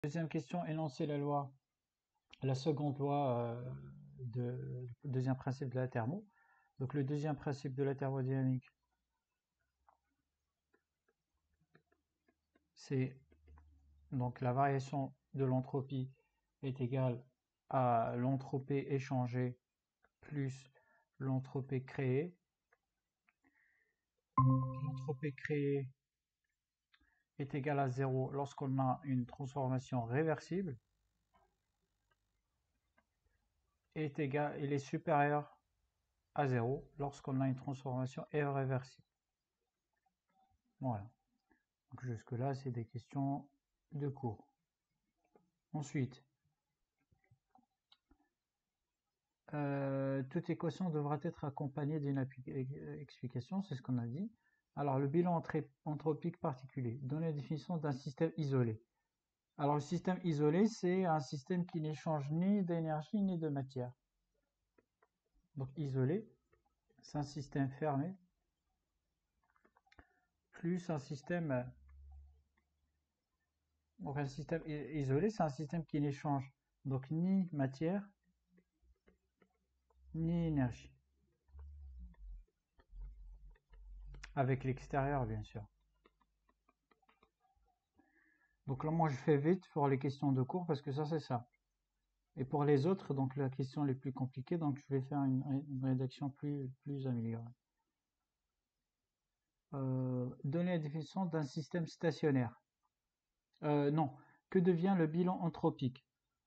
Deuxième question, énoncer la seconde loi le deuxième principe de la thermo. Donc le deuxième principe de la thermodynamique, c'est donc la variation de l'entropie est égale à l'entropie échangée plus l'entropie créée. L'entropie créée est égale à 0 lorsqu'on a une transformation réversible. Il est supérieur à 0 lorsqu'on a une transformation irréversible. Voilà. Donc jusque-là, c'est des questions de cours. Ensuite, toute équation devra être accompagnée d'une explication, c'est ce qu'on a dit. Alors, le bilan anthropique particulier. Donner la définition d'un système isolé. Alors, le système isolé, c'est un système qui n'échange ni d'énergie ni de matière. Donc, isolé, c'est un système fermé, plus un système... Donc, un système isolé, c'est un système qui n'échange donc ni matière, ni énergie. Avec l'extérieur, bien sûr. Donc là, moi, je fais vite pour les questions de cours parce que ça, c'est ça. Et pour les autres, donc la question les plus compliquées, donc je vais faire une rédaction plus améliorée. Donner la définition d'un système stationnaire. Non. Que devient le bilan anthropique?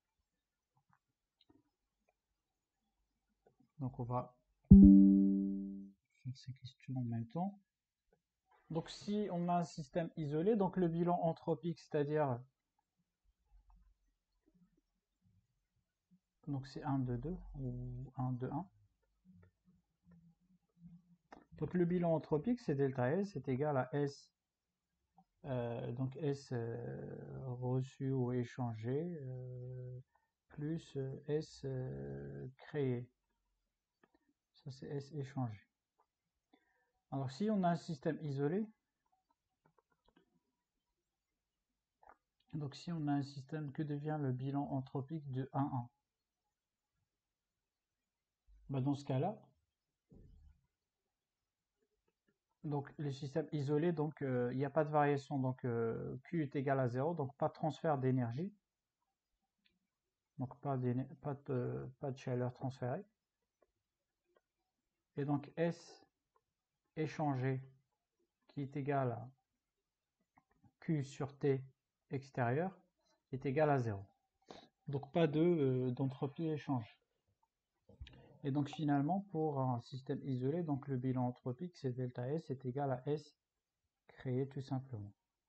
Donc on va faire ces questions en même temps. Donc si on a un système isolé, donc le bilan anthropique, c'est-à-dire donc c'est 1, 2, 2 ou 1, 2, 1. Donc le bilan anthropique, c'est delta S est égal à S. Donc S reçu ou échangé plus S créé. Ça c'est S échangé. Alors si on a un système isolé, donc si on a un système, que devient le bilan anthropique de 1, 1? Bah dans ce cas-là, donc le système isolé, donc il n'y a pas de variation, donc Q est égal à 0, donc pas de transfert d'énergie, donc pas de chaleur transférée. Et donc S échangé qui est égal à Q sur T extérieur est égal à 0. Donc pas d'entropie échange. Et donc finalement, pour un système isolé, donc le bilan anthropique, c'est delta S est égal à S créé tout simplement.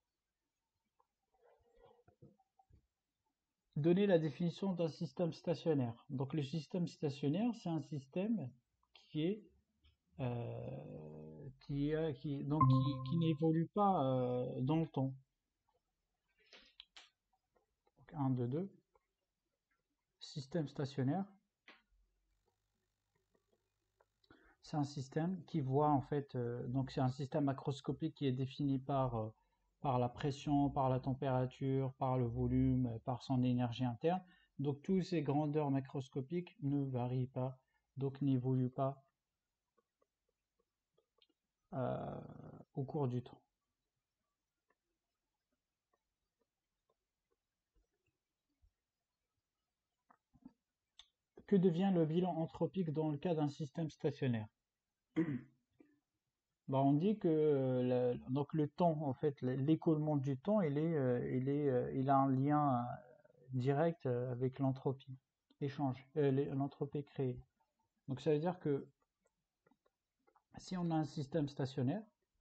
Donner la définition d'un système stationnaire. Donc le système stationnaire, c'est un système qui n'évolue pas dans le temps. Donc 1, 2, 2. Système stationnaire. C'est un système qui voit en fait, donc c'est un système macroscopique qui est défini par la pression, par la température, par le volume, par son énergie interne. Donc toutes ces grandeurs macroscopiques ne varient pas, donc n'évoluent pas au cours du temps. Que devient le bilan anthropique dans le cas d'un système stationnaire? Bah, on dit que donc le temps, en fait, l'écoulement du temps, il a un lien direct avec l'entropie l'entropie créée. Donc ça veut dire que si on a un système stationnaire,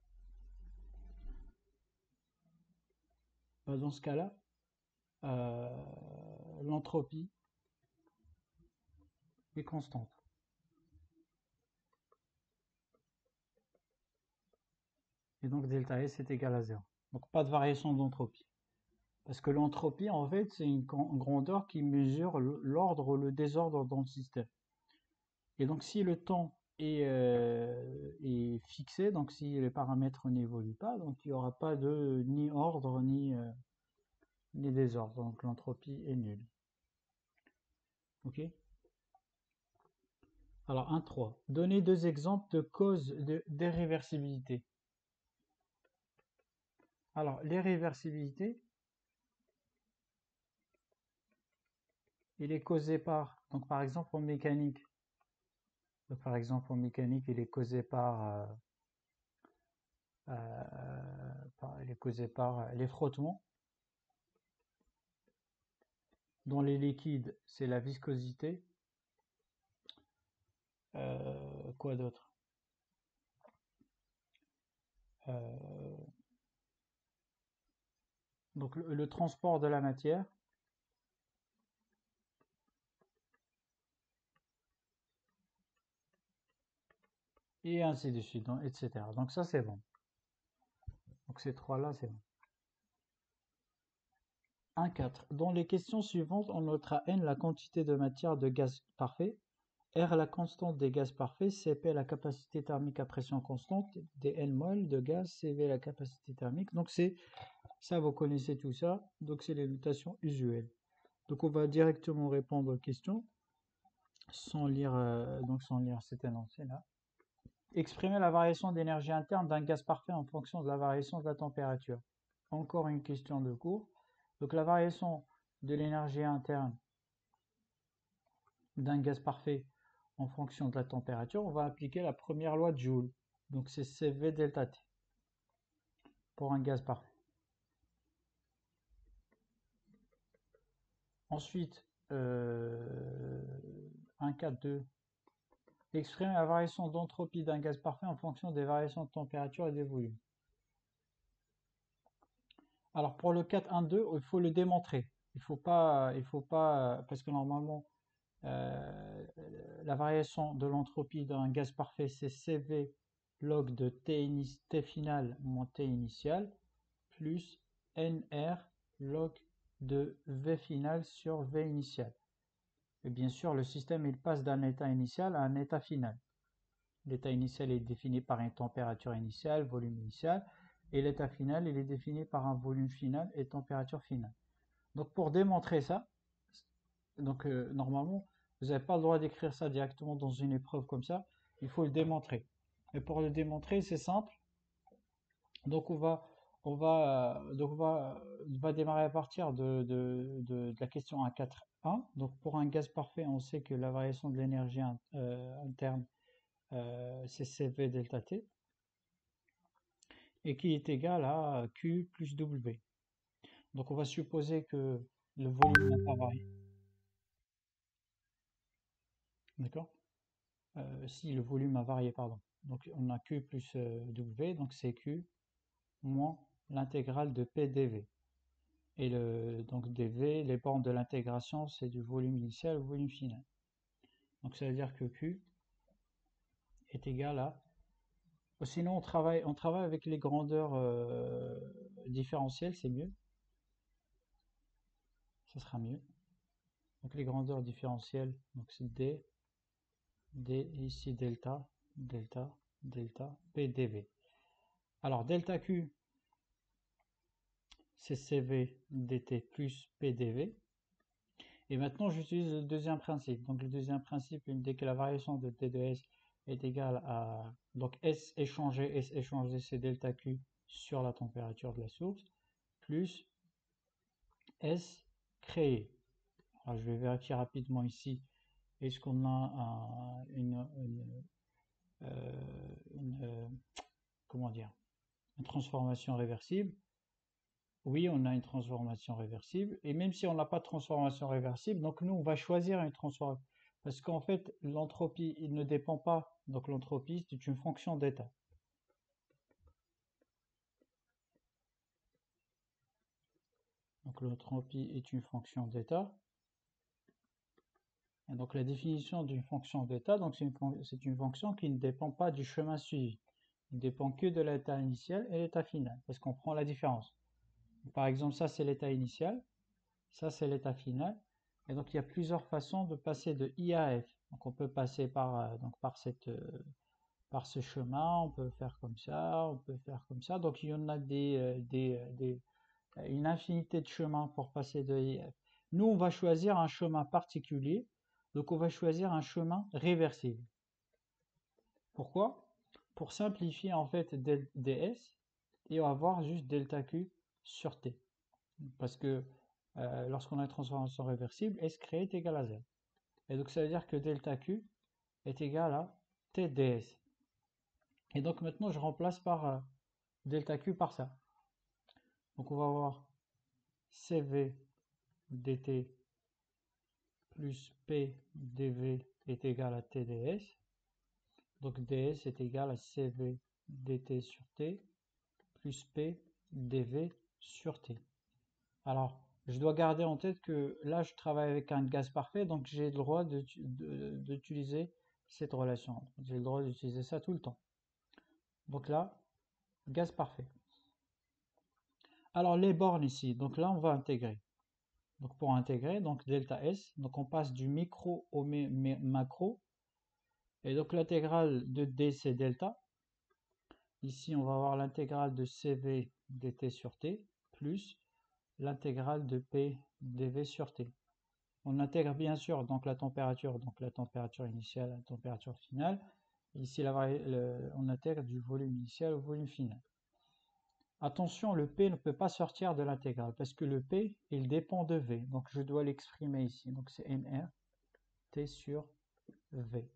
bah, dans ce cas-là, l'entropie est constante. Et donc delta S est égal à 0. Donc pas de variation d'entropie. Parce que l'entropie, en fait, c'est une grandeur qui mesure l'ordre ou le désordre dans le système. Et donc si le temps est fixé, donc si les paramètres n'évoluent pas, donc il n'y aura pas de ni ordre ni désordre, donc l'entropie est nulle. Ok. Alors 1.3. Donnez 2 exemples de causes d'irréversibilité. Alors l'irréversibilité, il est causé par, donc par exemple en mécanique, il est causé il est causé par les frottements. Dans les liquides, c'est la viscosité. Quoi d'autre? Donc le transport de la matière. Et ainsi de suite, donc, etc. Donc ça c'est bon. Donc ces trois-là, c'est bon. 1.4. Dans les questions suivantes, on notera N la quantité de matière de gaz parfait, R la constante des gaz parfaits, Cp la capacité thermique à pression constante, des N mol de gaz, Cv la capacité thermique. Donc c'est ça, vous connaissez tout ça. Donc c'est les notations usuelles. Donc on va directement répondre aux questions sans lire cet énoncé-là. Exprimer la variation d'énergie interne d'un gaz parfait en fonction de la variation de la température. Encore une question de cours. Donc la variation de l'énergie interne d'un gaz parfait en fonction de la température, on va appliquer la première loi de Joule. Donc c'est Cv delta T pour un gaz parfait. Ensuite, 1.4.2. Exprimer la variation d'entropie d'un gaz parfait en fonction des variations de température et des volumes. Alors pour le 4.1.2, il faut le démontrer. Il faut pas, parce que normalement, la variation de l'entropie d'un gaz parfait, c'est Cv log de T final moins T initial, plus Nr log de V final sur V initial. Et bien sûr, le système, il passe d'un état initial à un état final. L'état initial est défini par une température initiale, volume initial, et l'état final, il est défini par un volume final et température finale. Donc pour démontrer ça, donc normalement, vous n'avez pas le droit d'écrire ça directement dans une épreuve comme ça, il faut le démontrer. Et pour le démontrer, c'est simple. Donc on va démarrer à partir de la question 1.4.1. Donc pour un gaz parfait, on sait que la variation de l'énergie interne, c'est Cv delta T, et qui est égal à Q plus W. Donc on va supposer que le volume n'a pas varié. D'accord? Si le volume a varié, pardon. Donc on a Q plus W, donc c'est Q moins l'intégrale de P dV. Et donc dV, les bornes de l'intégration, c'est du volume initial au volume final. Donc ça veut dire que Q est égal à... Sinon on travaille avec les grandeurs différentielles, c'est mieux. Ça sera mieux. Donc les grandeurs différentielles, donc c'est D ici delta, P dV. Alors delta Q, c'est Cv dt plus P dV. Et maintenant j'utilise le deuxième principe. Donc le deuxième principe, il me dit que la variation de T de S est égale à... Donc S échangé, c'est delta Q sur la température de la source, plus S créé. Alors je vais vérifier rapidement ici. Est-ce qu'on a comment dire, une transformation réversible? Oui, on a une transformation réversible. Et même si on n'a pas de transformation réversible, donc nous, on va choisir une transformation. Parce qu'en fait, l'entropie, il ne dépend pas. Donc l'entropie, c'est une fonction d'état. Donc l'entropie est une fonction d'état. Et donc la définition d'une fonction d'état, donc c'est une fonction qui ne dépend pas du chemin suivi. Il ne dépend que de l'état initial et l'état final, parce qu'on prend la différence. Par exemple, ça c'est l'état initial, ça c'est l'état final. Et donc il y a plusieurs façons de passer de I à F. Donc on peut passer par ce chemin, on peut faire comme ça, on peut faire comme ça. Donc il y en a une infinité de chemins pour passer de IF. Nous, on va choisir un chemin particulier, donc on va choisir un chemin réversible. Pourquoi? Pour simplifier en fait ds et on va avoir juste delta Q sur T. Parce que lorsqu'on a une transformation réversible, S créé est égal à 0. Et donc ça veut dire que delta Q est égal à T ds. Et donc maintenant je remplace par delta Q par ça. Donc on va avoir CV dt plus P dv est égal à T ds. Donc ds est égal à CV dt sur T plus P dv sur T. Alors, je dois garder en tête que là, je travaille avec un gaz parfait, donc j'ai le droit d'utiliser cette relation. J'ai le droit d'utiliser ça tout le temps. Donc là, gaz parfait. Alors, les bornes ici, donc là, on va intégrer. Donc pour intégrer, donc delta S, donc on passe du micro au macro. Et donc l'intégrale de D, c'est delta. Ici, on va avoir l'intégrale de CV dt sur T, plus l'intégrale de P dv sur T. On intègre bien sûr donc la température initiale, la température finale. Ici, on intègre du volume initial au volume final. Attention, le P ne peut pas sortir de l'intégrale parce que le P, il dépend de V. Donc je dois l'exprimer ici. Donc c'est nR T sur V.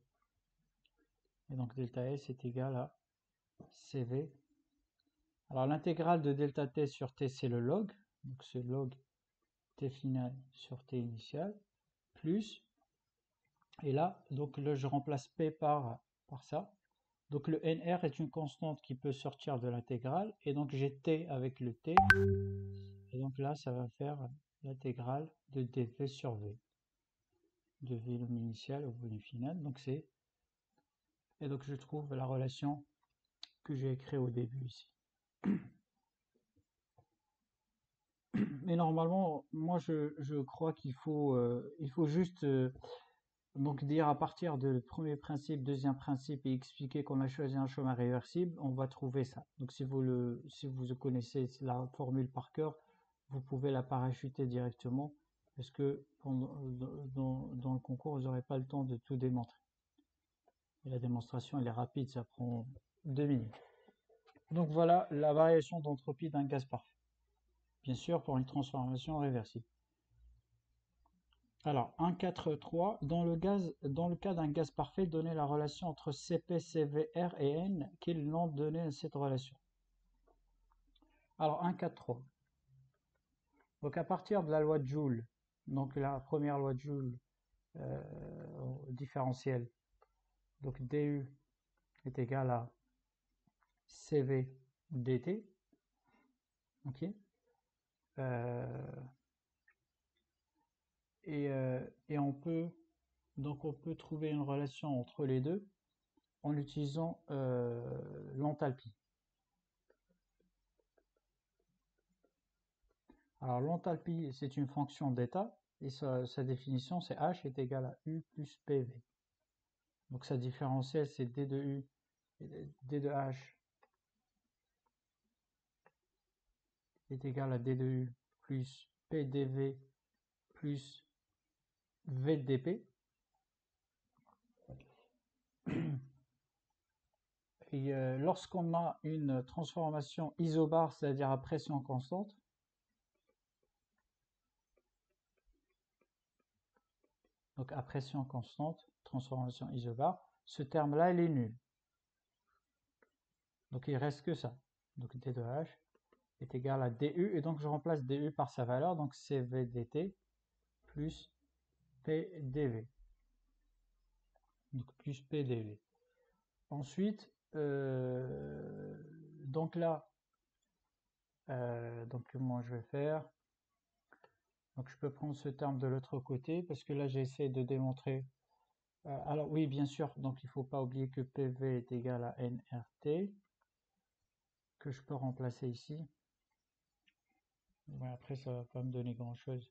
Et donc delta S est égal à CV. Alors l'intégrale de delta T sur T, c'est le log. Donc c'est log T final sur T initial, plus, et là, donc là, je remplace P par ça. Donc le NR est une constante qui peut sortir de l'intégrale, et donc j'ai T avec le T, et donc là, ça va faire l'intégrale de dv sur V, de volume initial au volume final, donc c'est, et donc je trouve la relation que j'ai écrite au début ici. Mais normalement, moi je crois qu'il faut, il faut juste donc dire à partir du premier principe, deuxième principe et expliquer qu'on a choisi un chemin réversible, on va trouver ça. Donc si vous connaissez la formule par cœur, vous pouvez la parachuter directement parce que dans le concours, vous n'aurez pas le temps de tout démontrer. Et la démonstration, elle est rapide, ça prend 2 minutes. Donc voilà la variation d'entropie d'un gaz parfait. Bien sûr, pour une transformation réversible. Alors, 1,4,3, dans le cas d'un gaz parfait, donnez la relation entre Cp, Cv, R et N. Quel nom donner à cette relation? Alors, 1,4,3. Donc, à partir de la loi de Joule, donc la première loi de Joule différentielle, donc du est égal à Cv dt. Ok. Et on peut trouver une relation entre les deux en utilisant l'enthalpie. Alors l'enthalpie, c'est une fonction d'état, et sa définition, c'est H est égal à U plus PV. Donc sa différentielle, c'est D de U, D de H est égal à D de U plus P dV plus V dP. Et lorsqu'on a une transformation isobar, c'est-à-dire à pression constante, donc à pression constante, transformation isobar, ce terme-là, il est nul. Donc il reste que ça. Donc D de H est égal à du, et donc je remplace du par sa valeur, donc CV dt plus P dV. Donc plus P dV. Ensuite, donc là, donc comment je vais faire? Donc je peux prendre ce terme de l'autre côté, parce que là j'ai essayé de démontrer. Alors oui, bien sûr, donc il ne faut pas oublier que PV est égal à nRT, que je peux remplacer ici. Ouais, après, ça va pas me donner grand-chose.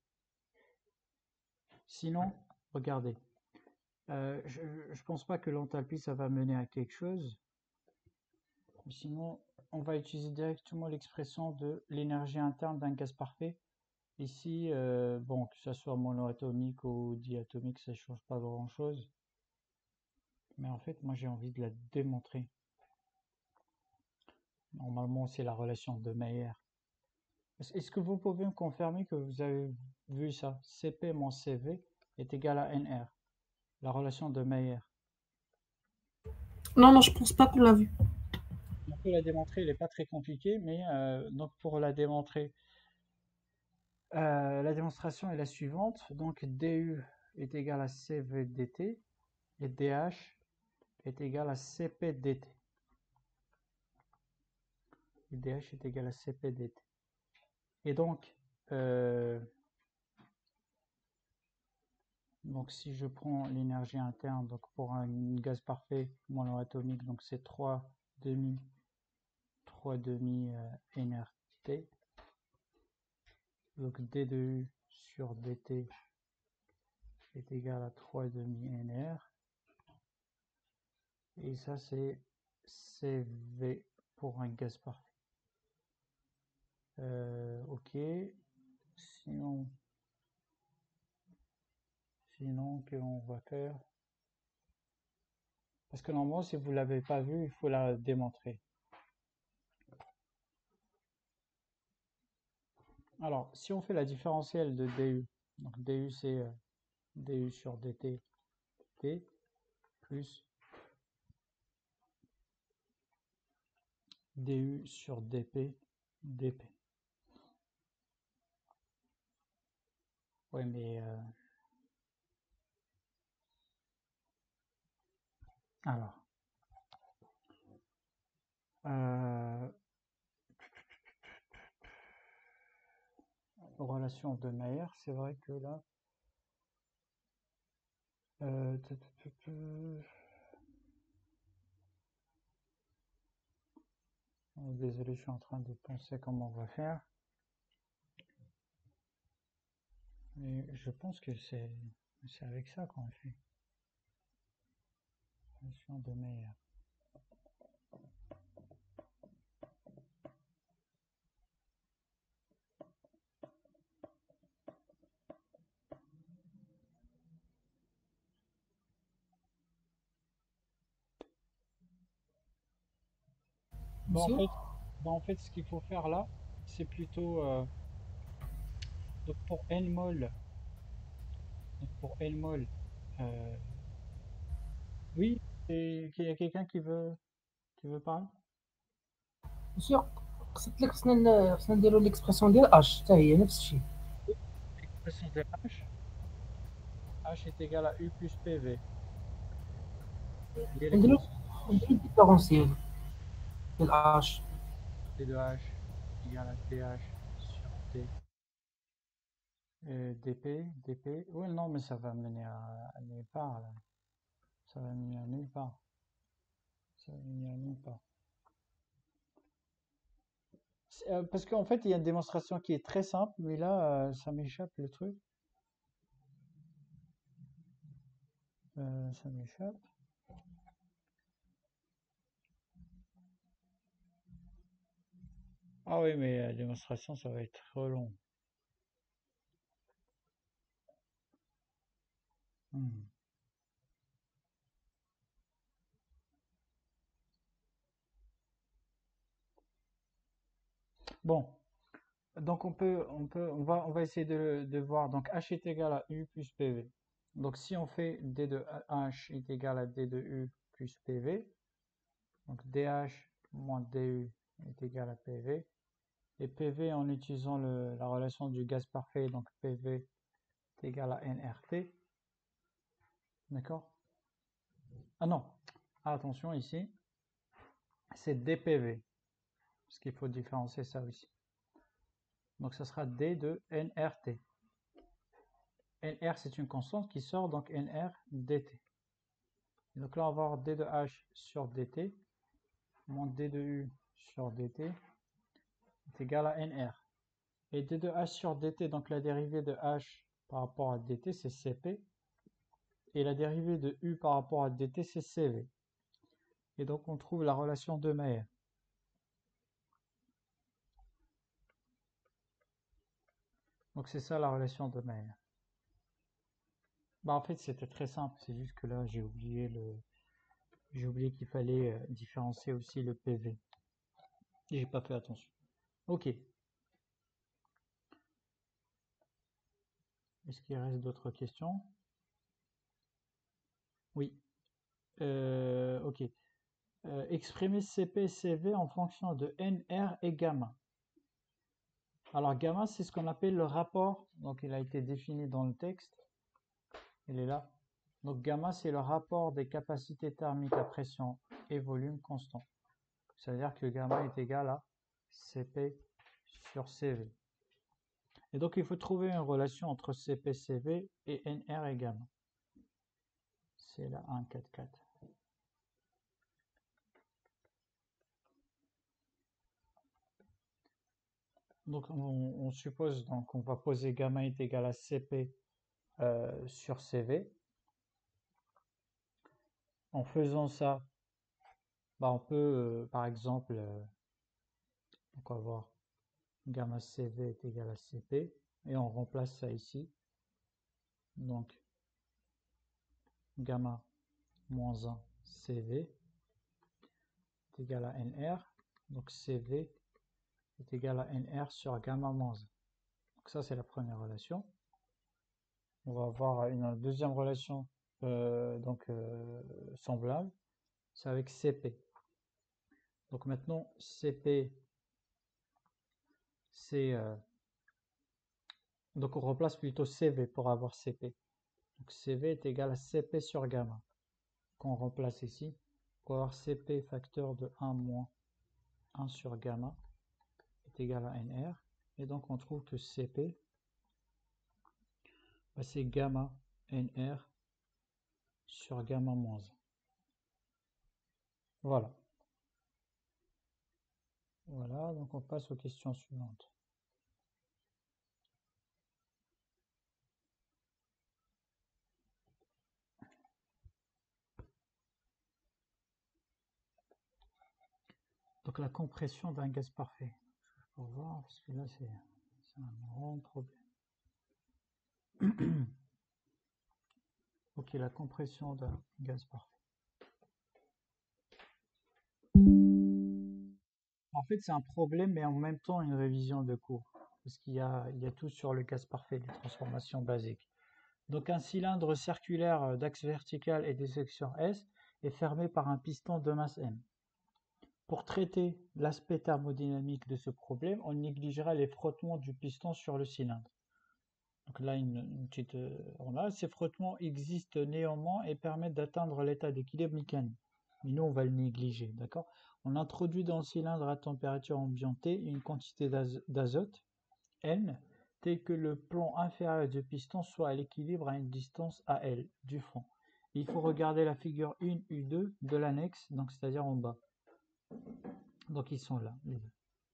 Sinon, regardez. Je pense pas que l'enthalpie, ça va mener à quelque chose. Sinon, on va utiliser directement l'expression de l'énergie interne d'un gaz parfait. Ici, bon, que ce soit monoatomique ou diatomique, ça ne change pas grand-chose. Mais en fait, moi, j'ai envie de la démontrer. Normalement, c'est la relation de Mayer. Est-ce que vous pouvez me confirmer que vous avez vu ça? Cp moins Cv est égal à Nr. La relation de Mayer. Non, non, je pense pas qu'on l'a vu. On peut la démontrer, elle n'est pas très compliquée, mais donc pour la démontrer, la démonstration est la suivante. Donc du est égal à Cv dt et dH est égal à Cp dt. Et dH est égal à Cp dt. Et donc si je prends l'énergie interne, donc pour un gaz parfait monoatomique, donc c'est 3 demi nRT. Donc d de U sur dt est égal à 3 demi nr. Et ça c'est Cv pour un gaz parfait. Ok. Sinon qu'on va faire, parce que normalement si vous l'avez pas vu, il faut la démontrer. Alors si on fait la différentielle de du, donc du c'est du sur dt t plus du sur dp dp. Ouais, mais alors relation de Mayer, c'est vrai que là désolé, je suis en train de penser comment on va faire, mais je pense que c'est avec ça qu'on fait relation de Mayer. Bon, Monsieur? en fait, ce qu'il faut faire là, c'est plutôt donc pour n mol, euh, oui, et qu'il y a quelqu'un qui veut parler. Monsieur, قصدت لك خصنا نديرو ليكسبرسيون ديال اش حتى هي نفس الشيء. L'expression de h est égal à u plus pv. Il y a نديرو l'expression ديفيرونسيال ديال اش. d de h égale à dh sur d dp. Oui, non, mais ça va mener à nulle part là. Ça va mener à nulle part. Ça va mener à nulle part. Parce qu'en fait, il y a une démonstration qui est très simple, mais là, ça m'échappe le truc. Ça m'échappe. Ah oui, mais la démonstration, ça va être trop long. Hmm. Bon, donc on va essayer de voir. Donc h est égal à u plus pv. Donc si on fait d de h est égal à d de u plus pv, donc dh moins du est égal à pv, et pv en utilisant la relation du gaz parfait, donc pv est égal à nRT, d'accord? Ah non, attention ici, c'est dpv, parce qu'il faut différencier ça aussi. Donc ça sera d de nRT. nr c'est une constante qui sort, donc nr dt. Donc là on va avoir d de h sur dt moins d de u sur dt est égal à nr. Et d de h sur dt, donc la dérivée de h par rapport à dt c'est cp, et la dérivée de u par rapport à dt c'est cv. Et donc on trouve la relation de Mayer. Donc c'est ça la relation de Mayer. Bah en fait c'était très simple, c'est juste que là j'ai oublié qu'il fallait différencier aussi le PV. Et j'ai pas fait attention. Ok. Est-ce qu'il reste d'autres questions? Oui. Ok. Exprimer CP et CV en fonction de NR et gamma. Alors gamma, c'est ce qu'on appelle le rapport. Donc il a été défini dans le texte. Il est là. Donc gamma, c'est le rapport des capacités thermiques à pression et volume constant. C'est-à-dire que gamma est égal à CP sur CV. Et donc il faut trouver une relation entre CP, CV et NR et gamma. C'est la 1, 4, 4. Donc on suppose donc on va poser gamma est égal à CP sur CV. En faisant ça, bah on peut par exemple, donc on va voir gamma CV est égal à CP et on remplace ça ici. Donc gamma moins 1 CV est égal à NR. Donc CV est égal à NR sur gamma moins 1. Donc ça c'est la première relation. On va avoir une deuxième relation semblable, c'est avec CP. Donc maintenant CP c'est donc on remplace plutôt CV pour avoir CP. Donc CV est égal à CP sur gamma. Qu'on remplace ici pour avoir CP facteur de 1 moins 1 sur gamma est égal à NR. Et donc on trouve que CP bah, c'est gamma NR sur gamma moins 1. Voilà. Voilà, donc on passe aux questions suivantes. Donc la compression d'un gaz parfait. Pour voir, parce que là c'est un grand problème. Ok, la compression d'un gaz parfait. En fait, c'est un problème, mais en même temps une révision de cours. Parce qu'il y a tout sur le gaz parfait, les transformations basiques. Donc un cylindre circulaire d'axe vertical et de section S est fermé par un piston de masse M. Pour traiter l'aspect thermodynamique de ce problème, on négligera les frottements du piston sur le cylindre. Donc là, une petite ces frottements existent néanmoins et permettent d'atteindre l'état d'équilibre mécanique. Mais nous, on va le négliger, d'accord? On introduit dans le cylindre à température ambiante T une quantité d'azote, N, tel que le plan inférieur du piston soit à l'équilibre à une distance AL du fond. Il faut regarder la figure 1 U2 de l'annexe, donc c'est-à-dire en bas. Donc ils sont là, les deux.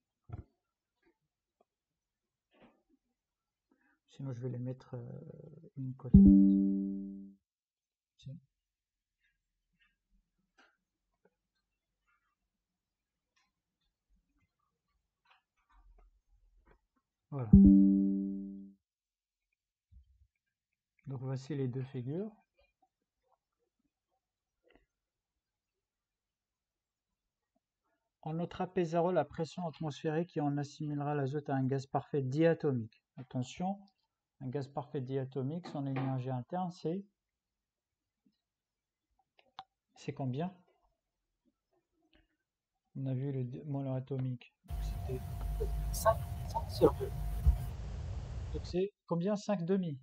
Sinon je vais les mettre une côté. Voilà. Donc voici les deux figures. On notera P0 la pression atmosphérique et on assimilera l'azote à un gaz parfait diatomique. Attention, un gaz parfait diatomique, son énergie interne, c'est combien? On a vu le molar atomique. C'était 5 sur 2. Donc c'est combien? 5 demi?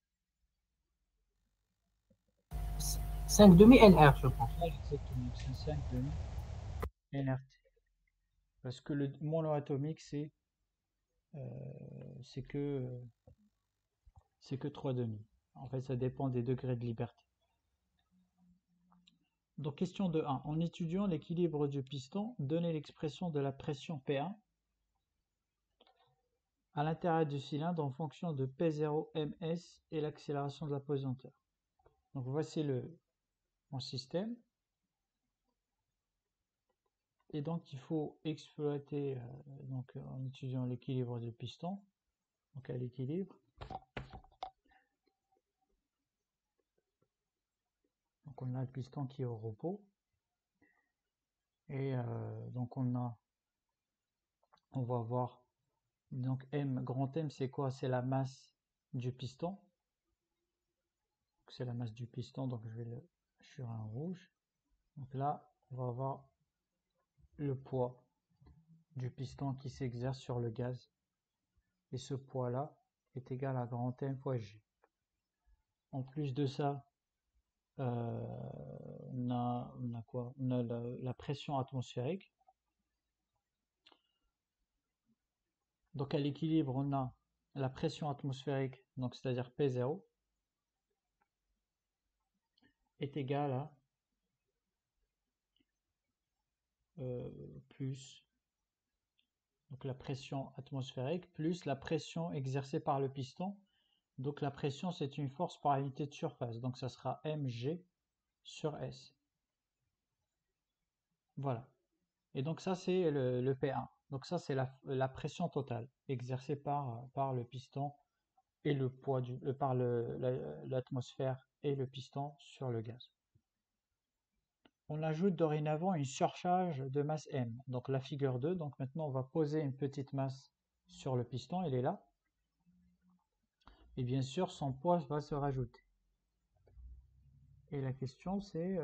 5 demi NR, je pense. Exactement, c'est 5 demi NRT. Parce que le molar atomique, c'est que 3 demi. En fait, ça dépend des degrés de liberté. Donc question de 1. En étudiant l'équilibre du piston, donnez l'expression de la pression P1 à l'intérieur du cylindre en fonction de P0 ms et l'accélération de la pesanteur. Donc voici mon système. Et donc il faut exploiter, en étudiant l'équilibre du piston, donc à l'équilibre. Donc on a le piston qui est au repos. Et donc on va voir, donc grand M c'est quoi? C'est la masse du piston. C'est la masse du piston, donc je vais le sur un rouge. Donc là, on va avoir le poids du piston qui s'exerce sur le gaz. Et ce poids-là est égal à grand M fois G. En plus de ça, on a quoi? On a la pression atmosphérique. Donc à l'équilibre, on a la pression atmosphérique, donc c'est-à-dire P0, est égale à plus donc la pression atmosphérique plus la pression exercée par le piston. Donc la pression, c'est une force par unité de surface, donc ça sera mg sur S. Voilà. Et donc ça, c'est le P1. Donc ça, c'est la pression totale exercée par le piston et le poids par l'atmosphère et le piston sur le gaz. On ajoute dorénavant une surcharge de masse M, donc la figure 2. Donc maintenant, on va poser une petite masse sur le piston, elle est là. Et bien sûr, son poids va se rajouter. Et la question, c'est...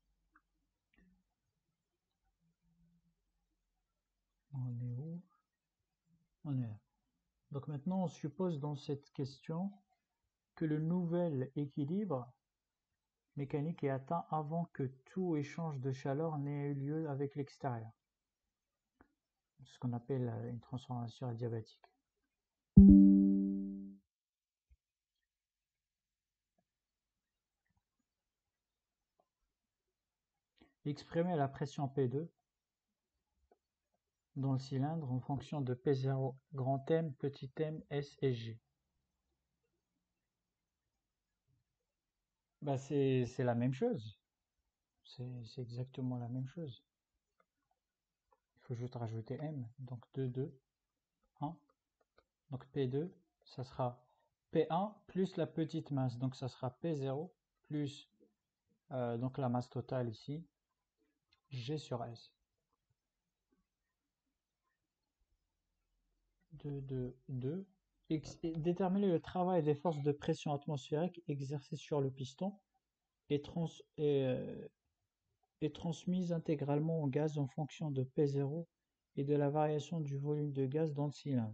on est où? On est là. Donc maintenant, on suppose dans cette question que le nouvel équilibre mécanique est atteint avant que tout échange de chaleur n'ait eu lieu avec l'extérieur. Ce qu'on appelle une transformation adiabatique. Exprimer la pression P2 dans le cylindre en fonction de P0 grand M, petit m, S et G. Bah c'est la même chose. C'est exactement la même chose. Il faut juste rajouter M. Donc 2, 2, 1. Donc P2, ça sera P1 plus la petite masse. Donc ça sera P0 plus donc la masse totale ici, G sur S. 2, 2, 2. Déterminer le travail des forces de pression atmosphérique exercées sur le piston et transmise intégralement au gaz en fonction de P0 et de la variation du volume de gaz dans le cylindre.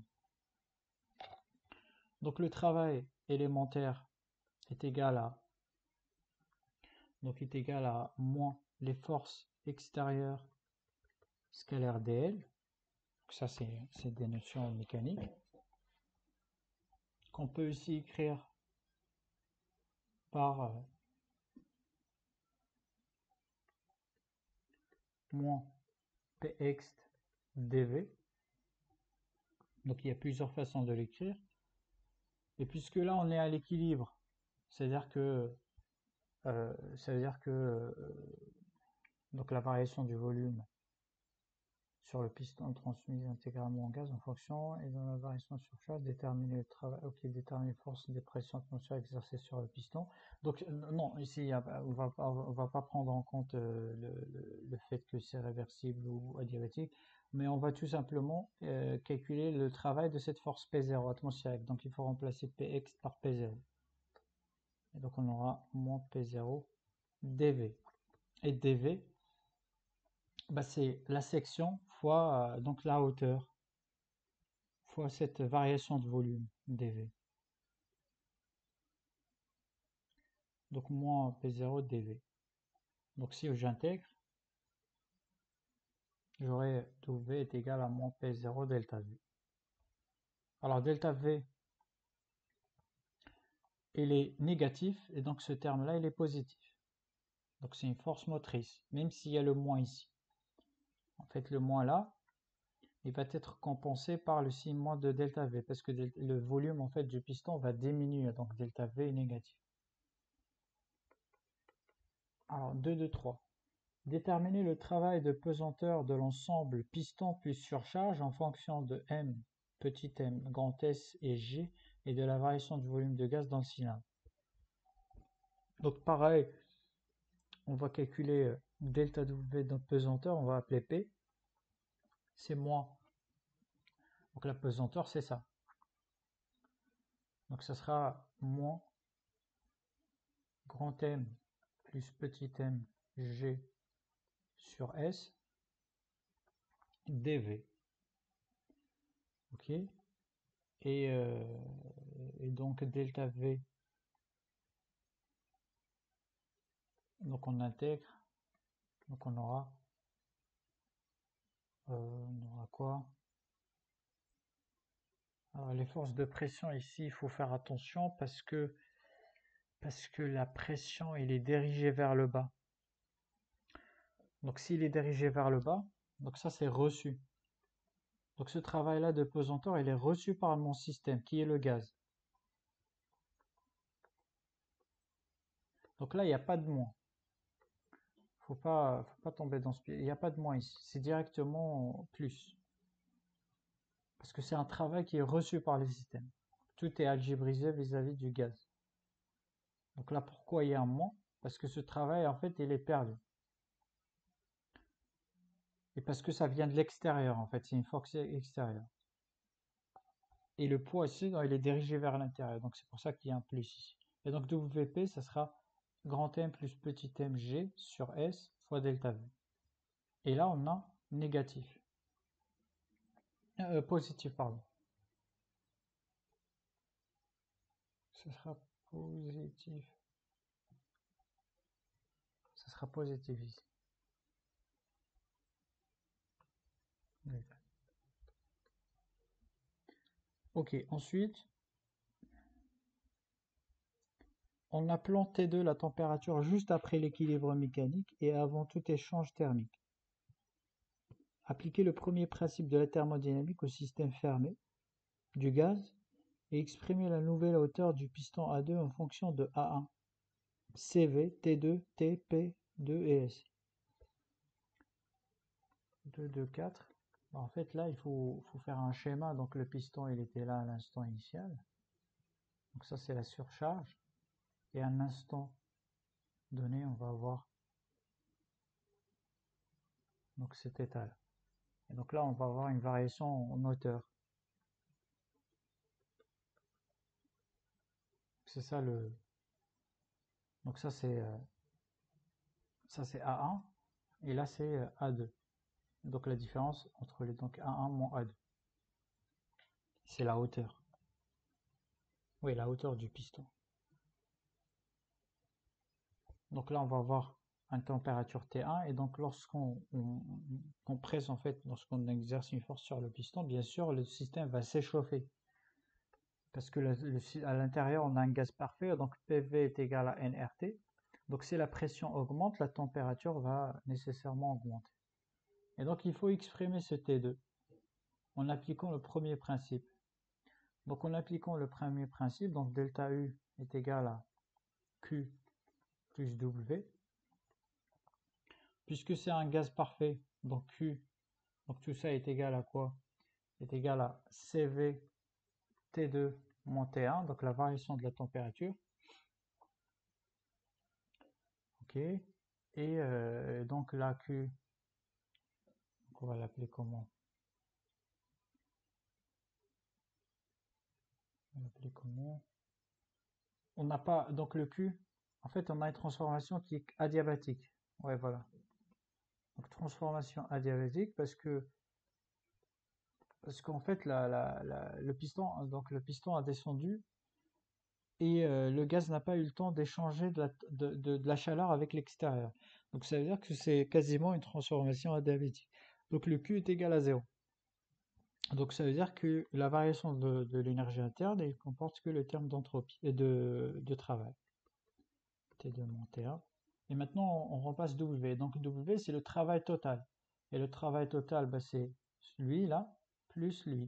Donc le travail élémentaire est égal à moins les forces extérieures scalaires dl. Donc ça c'est des notions mécaniques qu'on peut aussi écrire par moins px dv. Donc il y a plusieurs façons de l'écrire. Et puisque là on est à l'équilibre, c'est-à-dire que donc la variation du volume sur le piston transmise intégralement en gaz en fonction et dans la variation de surcharge déterminer le travail, ok, déterminer les forces des pressions atmosphériques exercées sur le piston. Donc non, ici on va pas prendre en compte le fait que c'est réversible ou adiabatique, mais on va tout simplement calculer le travail de cette force P0 atmosphérique. Donc il faut remplacer Px par P0. Et donc on aura moins P0 dV. Et dV, bah c'est la section fois donc la hauteur fois cette variation de volume dV. Donc moins P0 dV. Donc si j'intègre, j'aurai W est égal à moins P0 delta V. Alors delta V, il est négatif et donc ce terme-là, il est positif. Donc c'est une force motrice, même s'il y a le moins ici. En fait, le moins là, il va être compensé par le signe moins de delta V, parce que le volume en fait du piston va diminuer, donc delta V est négatif. Alors 2, 2, 3. Déterminer le travail de pesanteur de l'ensemble piston plus surcharge en fonction de M petit m, grand S et G, et de la variation du volume de gaz dans le cylindre. Donc pareil, on va calculer delta W dans pesanteur, on va appeler P, c'est moins. Donc la pesanteur, c'est ça. Donc ça sera moins grand M plus petit m G sur S dV. Ok. Et donc delta V, donc on intègre, donc on aura quoi? Alors les forces de pression ici, il faut faire attention parce que la pression il est dirigée vers le bas. Donc s'il est dirigé vers le bas, donc ça c'est reçu. Donc ce travail-là de pesanteur, il est reçu par mon système, qui est le gaz. Donc là, il n'y a pas de moins. Faut pas tomber dans ce piège. Il n'y a pas de moins ici. C'est directement plus. Parce que c'est un travail qui est reçu par le système. Tout est algébrisé vis-à-vis du gaz. Donc là, pourquoi il y a un moins? Parce que ce travail, en fait, il est perdu. Et parce que ça vient de l'extérieur, en fait. C'est une force extérieure. Et le poids ici, il est dirigé vers l'intérieur. Donc c'est pour ça qu'il y a un plus ici. Et donc WP, ça sera grand M plus petit m G sur S fois delta V. Et là, on a négatif. Positif, pardon. Ce sera positif. Ce sera positif ici. Ok, ensuite, en appelant T2 la température juste après l'équilibre mécanique et avant tout échange thermique. Appliquez le premier principe de la thermodynamique au système fermé du gaz et exprimez la nouvelle hauteur du piston A2 en fonction de A1, CV, T2, T, P2 et S. 2, 2, 4. En fait, là, il faut faire un schéma. Donc, le piston, il était là à l'instant initial. Donc, ça, c'est la surcharge. Et à un instant donné, on va avoir donc cet état-là. Et donc là, on va avoir une variation en hauteur. C'est ça le. Donc ça c'est A1 et là c'est A2. Donc la différence entre les donc A1 moins A2. C'est la hauteur. Oui, la hauteur du piston. Donc là on va avoir une température T1 et donc lorsqu'on presse en fait, lorsqu'on exerce une force sur le piston, bien sûr le système va s'échauffer. Parce que à l'intérieur on a un gaz parfait, donc PV est égal à nRT. Donc si la pression augmente, la température va nécessairement augmenter. Et donc il faut exprimer ce T2 en appliquant le premier principe. Donc en appliquant le premier principe, donc delta U est égal à Q plus W. Puisque c'est un gaz parfait, donc Q, donc tout ça est égal à quoi? Est égal à CV T2 moins T1, donc la variation de la température. Ok. Et donc la Q, donc on va l'appeler comment? On va l'appeler comment? On n'a pas, donc le Q, en fait on a une transformation qui est adiabatique. Ouais, voilà. Donc transformation adiabatique parce qu'en fait le piston a descendu et le gaz n'a pas eu le temps d'échanger de la chaleur avec l'extérieur. Donc ça veut dire que c'est quasiment une transformation adiabatique. Donc le Q est égal à 0. Donc ça veut dire que la variation de l'énergie interne ne comporte que le terme d'entropie et de travail. T2 moins T1. Et maintenant on repasse W. Donc W c'est le travail total. Et le travail total, bah, c'est lui là, plus lui.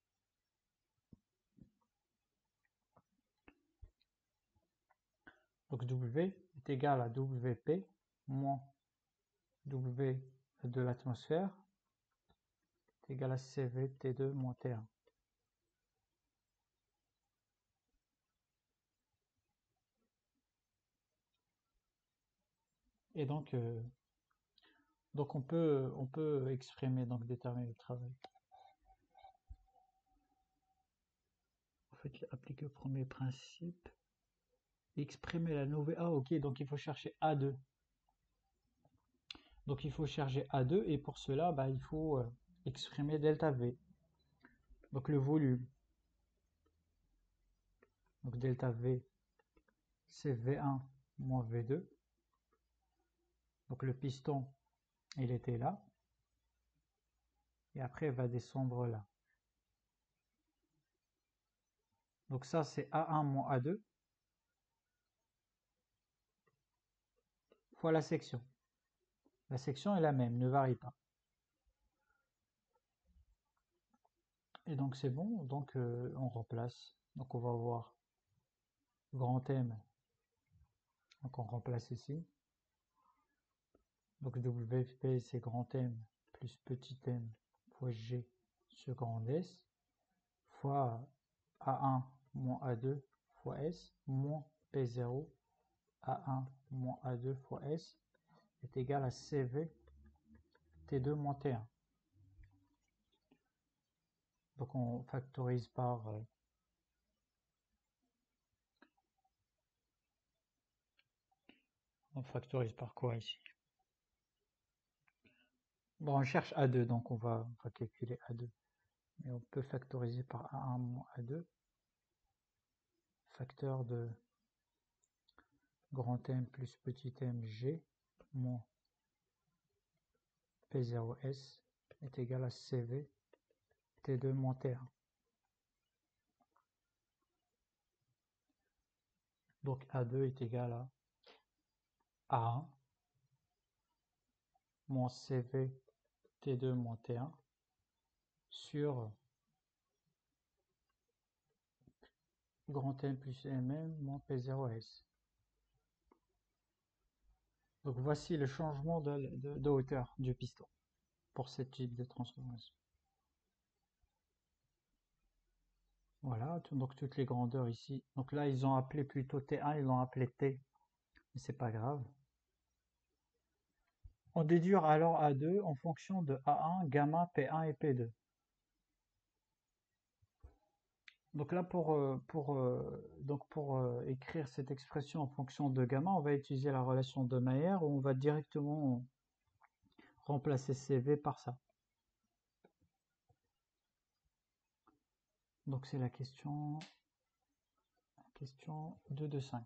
Donc W est égal à WP moins W de l'atmosphère est égal à CVT2 moins T1. Et donc on peut exprimer, donc déterminer le travail. En fait, appliquer le premier principe, exprimer la nouvelle. Ah, ok, donc il faut chercher A2. Donc il faut chercher A2 et pour cela, bah, il faut exprimer delta V. Donc le volume. Donc delta V, c'est V1 moins V2. Donc le piston, il était là. Et après, il va descendre là. Donc ça, c'est A1 moins A2 fois la section. La section est la même, ne varie pas. Et donc c'est bon, donc on remplace. Donc on va voir grand M. Donc on remplace ici. Donc WP, c'est grand M plus petit m fois G sur grand S fois A1 moins A2 fois S moins P0 A1 moins A2 fois S est égal à CV T2 moins T1. Donc on factorise par quoi ici? Bon, on cherche A2, donc on va calculer A2. Mais on peut factoriser par A1 moins A2. Facteur de grand M plus petit m G moins P0S est égal à CV T2 moins T1. Donc A2 est égal à A1 moins CV T2 moins T1 sur grand M plus MM moins P0S. Donc voici le changement de hauteur du piston pour ce type de transformation. Voilà, donc toutes les grandeurs ici. Donc là, ils ont appelé plutôt T1, ils l'ont appelé T, mais c'est pas grave. On déduire alors A2 en fonction de A1, gamma, P1 et P2. Donc là, pour écrire cette expression en fonction de gamma, on va utiliser la relation de Mayer où on va directement remplacer CV par ça. Donc c'est la question 225.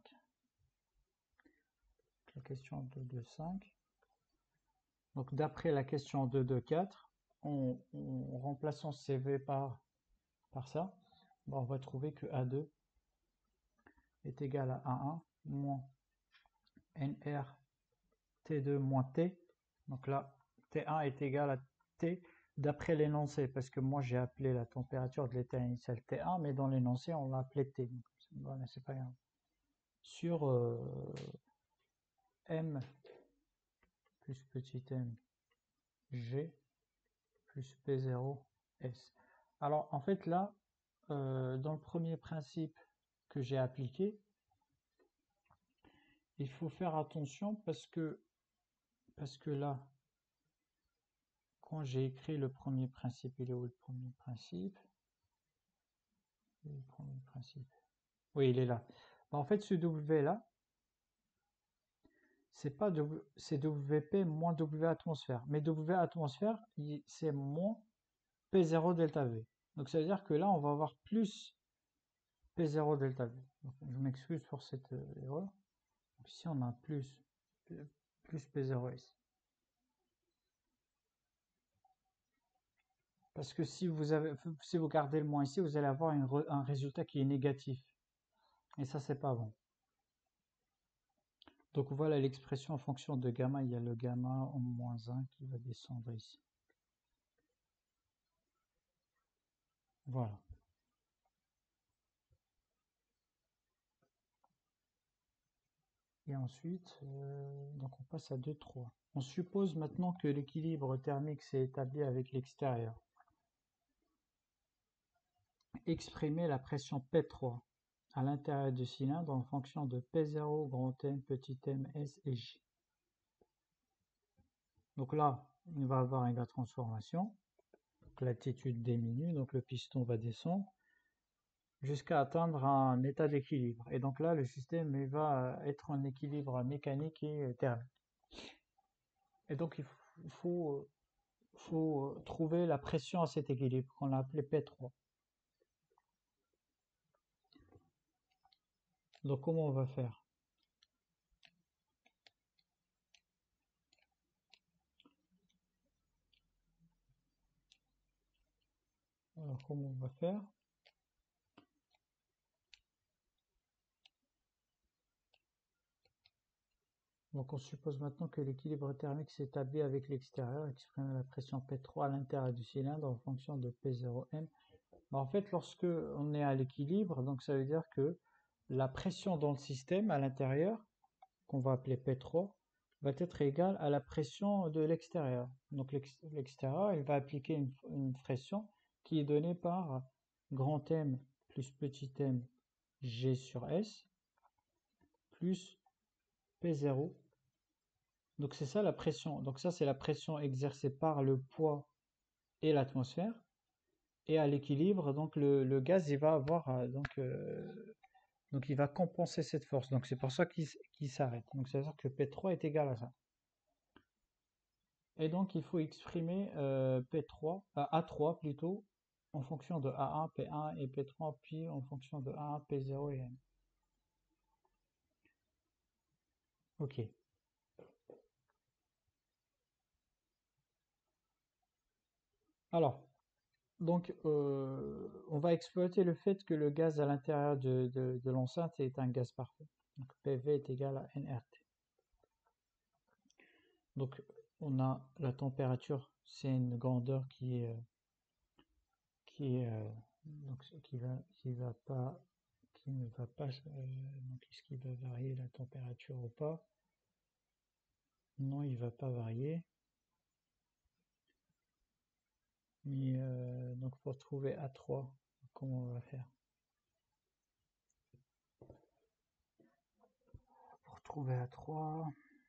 La question 225. Donc d'après la question 224, en remplaçant CV par ça, on va trouver que A2 est égal à A1 moins NR T2 moins T. Donc là, T1 est égal à T d'après l'énoncé, parce que moi j'ai appelé la température de l'état initial T1, mais dans l'énoncé on l'a appelé T. Voilà, c'est pas grave. Sur M plus petit m G plus P0 S. Alors en fait là, dans le premier principe que j'ai appliqué, il faut faire attention parce que là, quand j'ai écrit le premier principe, il est où le premier principe? Le premier principe. Oui, il est là. En fait, ce W là, c'est pas c'est WP moins W atmosphère. Mais W atmosphère, c'est moins P0 delta V. Donc ça veut dire que là, on va avoir plus P0 delta V. Donc, je m'excuse pour cette erreur. Donc ici, on a plus P0S. Parce que si vous gardez le moins ici, vous allez avoir un résultat qui est négatif. Et ça, c'est pas bon. Donc voilà l'expression en fonction de gamma. Il y a le gamma en moins 1 qui va descendre ici. Voilà. Et ensuite, donc on passe à 2,3. On suppose maintenant que l'équilibre thermique s'est établi avec l'extérieur. Exprimer la pression P3 à l'intérieur du cylindre en fonction de P0, grand M, petit m, S et J. Donc là, il va avoir une transformation. L'altitude diminue, donc le piston va descendre jusqu'à atteindre un état d'équilibre. Et donc là, le système il va être en équilibre mécanique et thermique. Et donc il faut trouver la pression à cet équilibre qu'on a appelé P3. Donc comment on va faire? Alors comment on va faire? Donc on suppose maintenant que l'équilibre thermique s'établit avec l'extérieur, exprime la pression P3 à l'intérieur du cylindre en fonction de P0M. En fait, lorsque on est à l'équilibre, donc ça veut dire que la pression dans le système à l'intérieur, qu'on va appeler P3, va être égale à la pression de l'extérieur. Donc l'extérieur, il va appliquer une pression qui est donnée par grand M plus petit m G sur S plus P0. Donc c'est ça la pression. Donc ça c'est la pression exercée par le poids et l'atmosphère. Et à l'équilibre, donc le gaz il va avoir donc il va compenser cette force. Donc c'est pour ça qu'il s'arrête. Donc ça veut dire que P3 est égal à ça. Et donc il faut exprimer P3, A3 plutôt, en fonction de A1, P1 et P3, puis en fonction de A1, P0 et M. Ok. Alors, donc on va exploiter le fait que le gaz à l'intérieur de l'enceinte est un gaz parfait. Donc PV est égal à nRT. Donc on a la température, c'est une grandeur qui est donc qui ne va pas donc est-ce qu'il va varier la température ou pas? Non, il va pas varier. Mais donc pour trouver A3, comment on va faire? Pour trouver A3,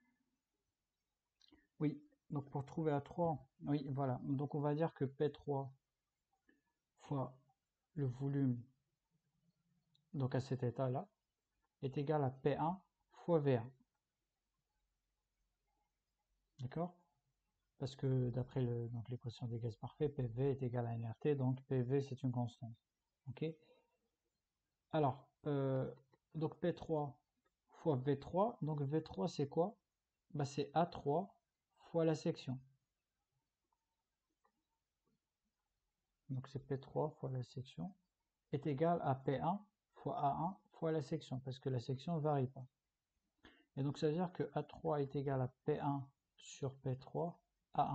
oui, donc pour trouver A3, oui, voilà. Donc on va dire que P3 fois le volume, donc à cet état-là, est égal à P1 fois V1. D'accord? Parce que d'après l'équation des gaz parfaits, PV est égal à nRT, donc PV c'est une constante. Ok? Alors, donc P3 fois V3, donc V3 c'est quoi? Bah, c'est A3 fois la section. Donc c'est P3 fois la section est égal à P1 fois A1 fois la section, parce que la section ne varie pas. Et donc ça veut dire que A3 est égal à P1 sur P3 A1.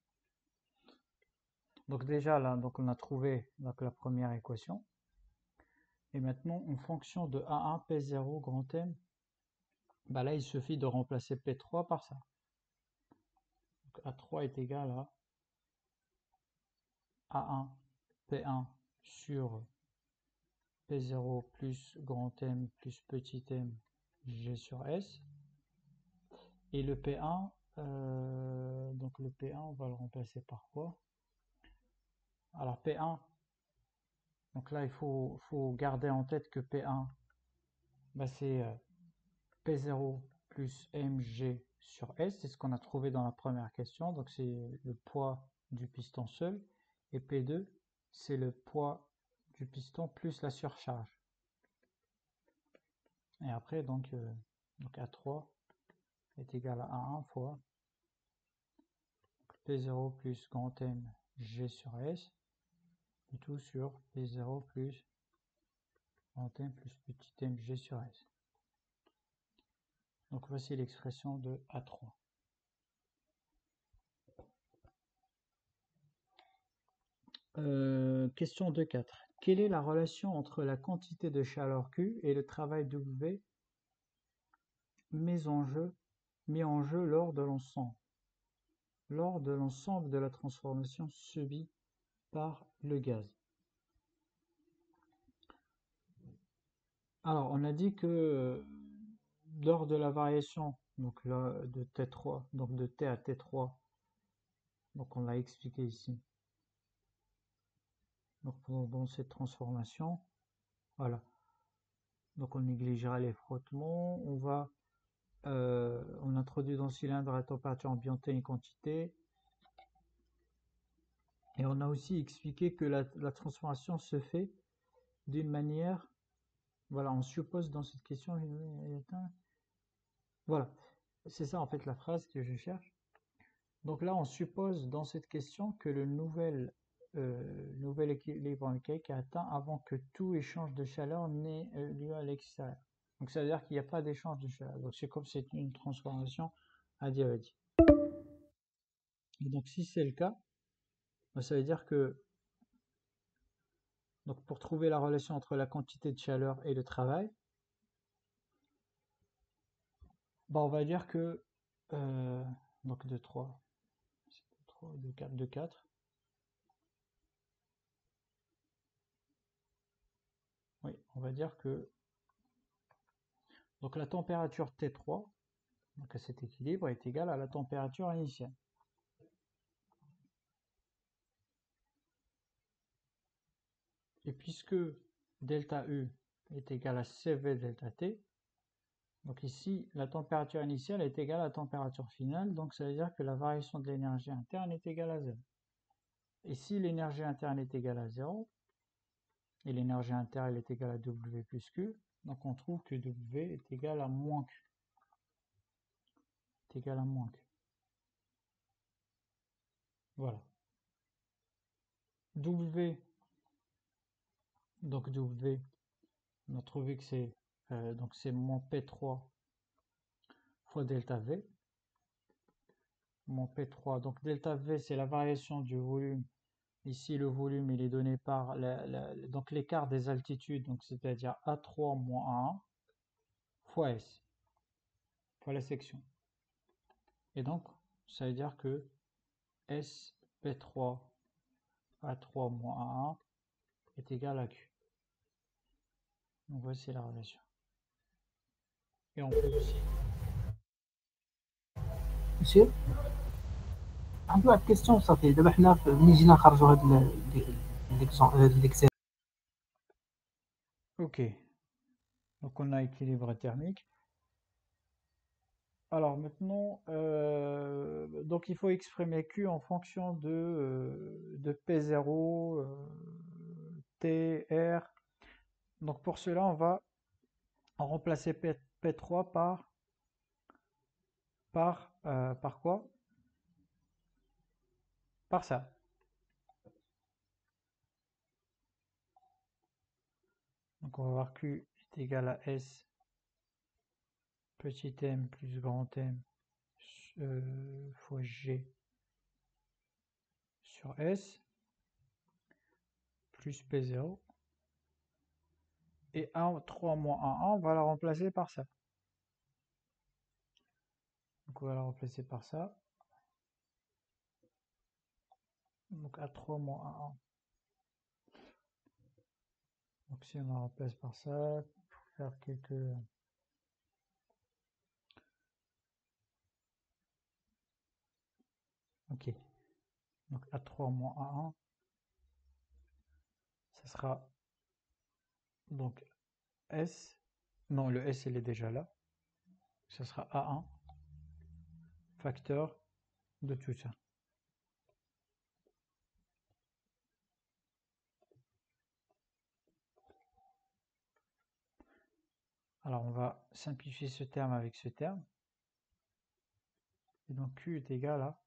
Donc déjà là, donc on a trouvé donc, la première équation. Et maintenant, en fonction de A1, P0, grand M, bah là il suffit de remplacer P3 par ça. Donc A3 est égal à A1, P1 sur P0 plus grand M plus petit m G sur S. Et le P1, donc le P1, on va le remplacer par quoi? Alors P1, donc là il faut garder en tête que P1, bah, c'est P0 plus mg sur S, c'est ce qu'on a trouvé dans la première question, donc c'est le poids du piston seul, et P2, c'est le poids du piston plus la surcharge. Et après, donc A3 est égal à A1 fois P0 plus grand M G sur S, et tout sur P0 plus grand M plus petit m G sur S. Donc voici l'expression de A3. Question 2.4. Quelle est la relation entre la quantité de chaleur Q et le travail W mis en jeu lors de l'ensemble de la transformation subie par le gaz? Alors, on a dit que lors de la variation donc là, de T3, donc de T à T3, Donc on l'a expliqué ici. Donc dans cette transformation, voilà. Donc on négligera les frottements. On introduit dans le cylindre à température ambiante une quantité. Et on a aussi expliqué que la transformation se fait d'une manière, voilà, on suppose dans cette question, voilà, c'est ça en fait la phrase que je cherche. Donc là, on suppose dans cette question que le nouvel équilibre mécanique est atteint avant que tout échange de chaleur n'ait lieu à l'extérieur. Donc ça veut dire qu'il n'y a pas d'échange de chaleur. Donc c'est comme c'est une transformation adiabatique. Et donc si c'est le cas, ça veut dire que donc pour trouver la relation entre la quantité de chaleur et le travail, on va dire que donc de 3, de 4, de 4. Oui, on va dire que donc la température T3, donc à cet équilibre, est égale à la température initiale. Et puisque delta U est égal à CV delta T, donc ici la température initiale est égale à la température finale, donc ça veut dire que la variation de l'énergie interne est égale à 0. Et si l'énergie interne est égale à 0, et l'énergie interne est égale à W plus Q, donc on trouve que W est égal à moins Q. Est égal à moins Q. Voilà. W, donc W, on a trouvé que c'est donc c'est moins P3 fois delta V. Mon P3, donc delta V c'est la variation du volume. Ici le volume il est donné par donc l'écart des altitudes, donc c'est-à-dire A3 moins A1 fois S, fois la section. Et donc ça veut dire que S P3 A3 moins A1 est égal à Q. Donc voici la relation. Et on peut aussi. Monsieur, عندي واحد كيستيون صافي دابا حنا ملي جينا نخرجوا هاد l'exemple. Ok, donc on a équilibre thermique. Alors maintenant, donc il faut exprimer Q en fonction de P0, T, R. Donc pour cela, on va remplacer P3 par quoi? Par ça. Donc on va voir Q est égal à S petit m plus grand M fois G sur S plus P0. Et A3 moins A1, on va la remplacer par ça. Donc on va la remplacer par ça. Donc A3 moins A1. Donc si on la remplace par ça, pour faire quelques... Ok. Donc A3 moins A1, ça sera donc S. Non, le S il est déjà là. Ça sera A1 facteur de tout ça. Alors on va simplifier ce terme avec ce terme. Et donc Q est égal à...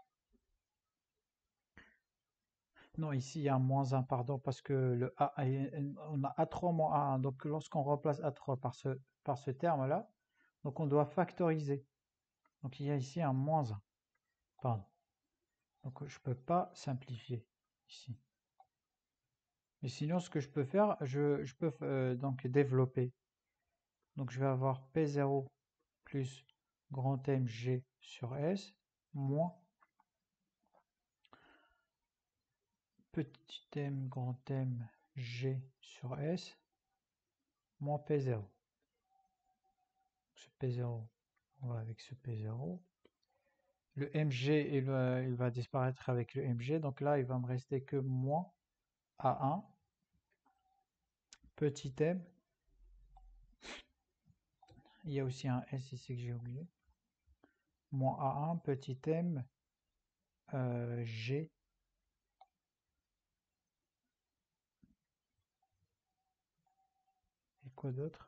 Non, ici il y a un moins 1, pardon, parce que le A, on a A3 moins A1. Donc lorsqu'on remplace A3 par ce terme-là, donc on doit factoriser. Donc il y a ici un moins 1. Pardon. Donc je ne peux pas simplifier ici. Mais sinon, ce que je peux faire, je peux donc développer. Donc je vais avoir P0 plus grand M G sur S moins petit m grand M G sur S moins P0. Ce P0, on va avec ce P0. Le mg, il va disparaître avec le mg. Donc là, il va me rester que moins A1, petit m. Il y a aussi un S ici que j'ai oublié. Moins A1, petit m, G. Et quoi d'autre?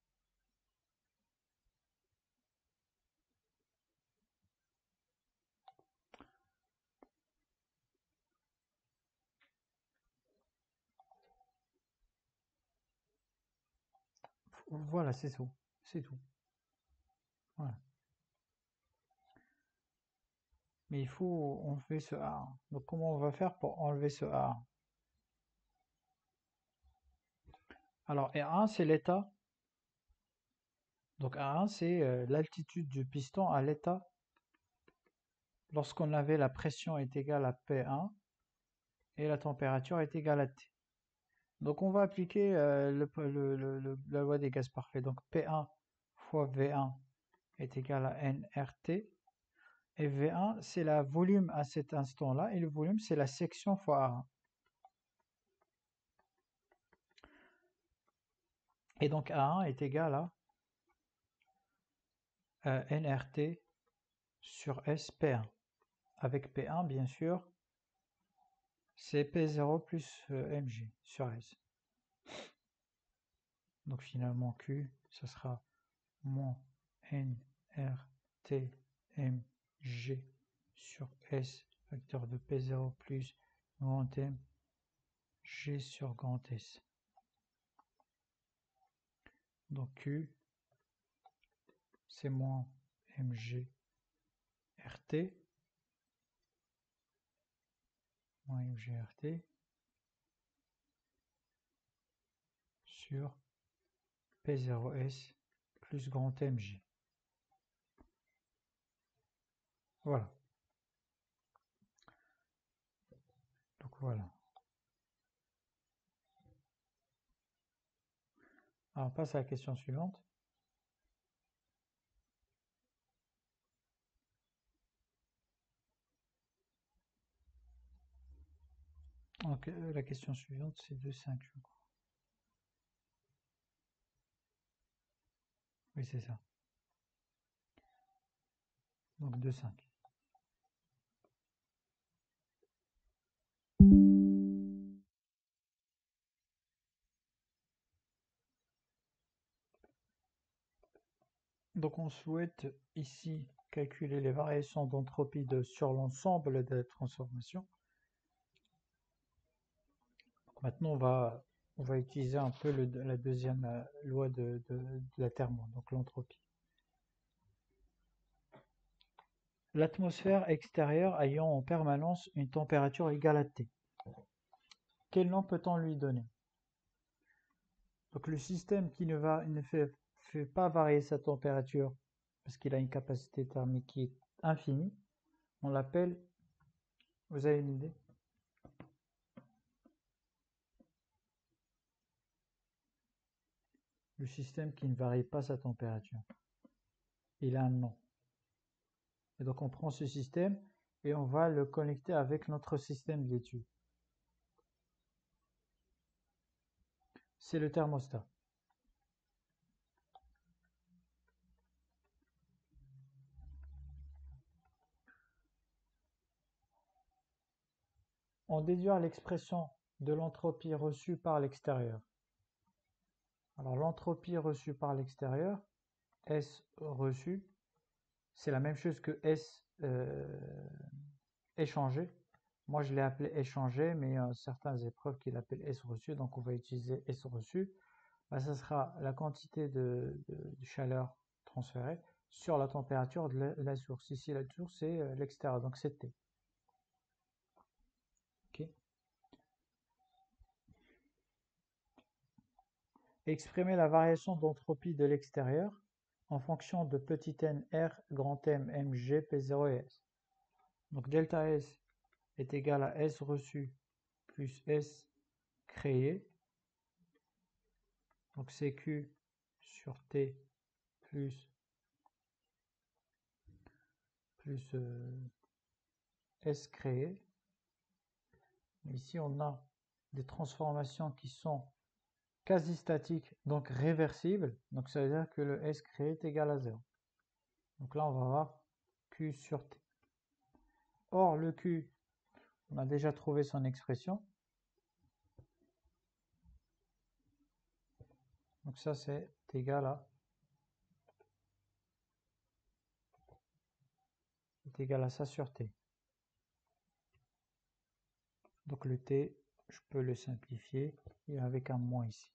Voilà, c'est tout. C'est tout. Voilà. Mais il faut enlever ce A1. Donc comment on va faire pour enlever ce A1? Alors A1 c'est l'état. Donc A1 c'est l'altitude du piston à l'état lorsqu'on avait la pression est égale à P1 et la température est égale à T. Donc on va appliquer la loi des gaz parfaits. Donc P1 fois V1 est égal à nRT. Et V1 c'est le volume à cet instant-là et le volume c'est la section fois A1. Et donc A1 est égal à nRT sur S P1. Avec P1 bien sûr c'est P0 plus mg sur S. Donc finalement Q, ça sera moins nRT mg sur S facteur de P0 plus grand M G sur grand S. Donc Q, c'est moins mg RT, moins mg RT sur P0S plus grand mg. Voilà. Donc voilà. Alors on passe à la question suivante. Donc la question suivante c'est 2,5 je crois. Oui c'est ça. Donc 2,5. Donc on souhaite ici calculer les variations d'entropie sur l'ensemble des transformations. Donc maintenant on va utiliser un peu la deuxième loi de la thermo, donc l'entropie. L'atmosphère extérieure ayant en permanence une température égale à T. Quel nom peut-on lui donner? Donc le système qui ne fait pas varier sa température parce qu'il a une capacité thermique qui est infinie, on l'appelle, vous avez une idée? Le système qui ne varie pas sa température. Il a un nom. Et donc on prend ce système et on va le connecter avec notre système d'étude. C'est le thermostat. On déduit l'expression de l'entropie reçue par l'extérieur. Alors l'entropie reçue par l'extérieur, S reçu, c'est la même chose que S échangé. Moi je l'ai appelé échangé, mais il y a certaines épreuves qui l'appellent S reçu, donc on va utiliser S reçu. Bah, ça sera la quantité de chaleur transférée sur la température de la source. Ici la source c'est l'extérieur, donc c'est T. Okay. Exprimer la variation d'entropie de l'extérieur en fonction de petit n R, grand M, mg, P0 et S. Donc delta S est égal à S reçu plus S créé. Donc c'est Q sur T plus plus S créé. Ici, on a des transformations qui sont quasi statiques, donc réversibles. Donc ça veut dire que le S créé est égal à 0. Donc là, on va avoir Q sur T. Or, le Q, on a déjà trouvé son expression. Donc ça, c'est égal à ça sur T. Donc le T, je peux le simplifier et avec un moins ici.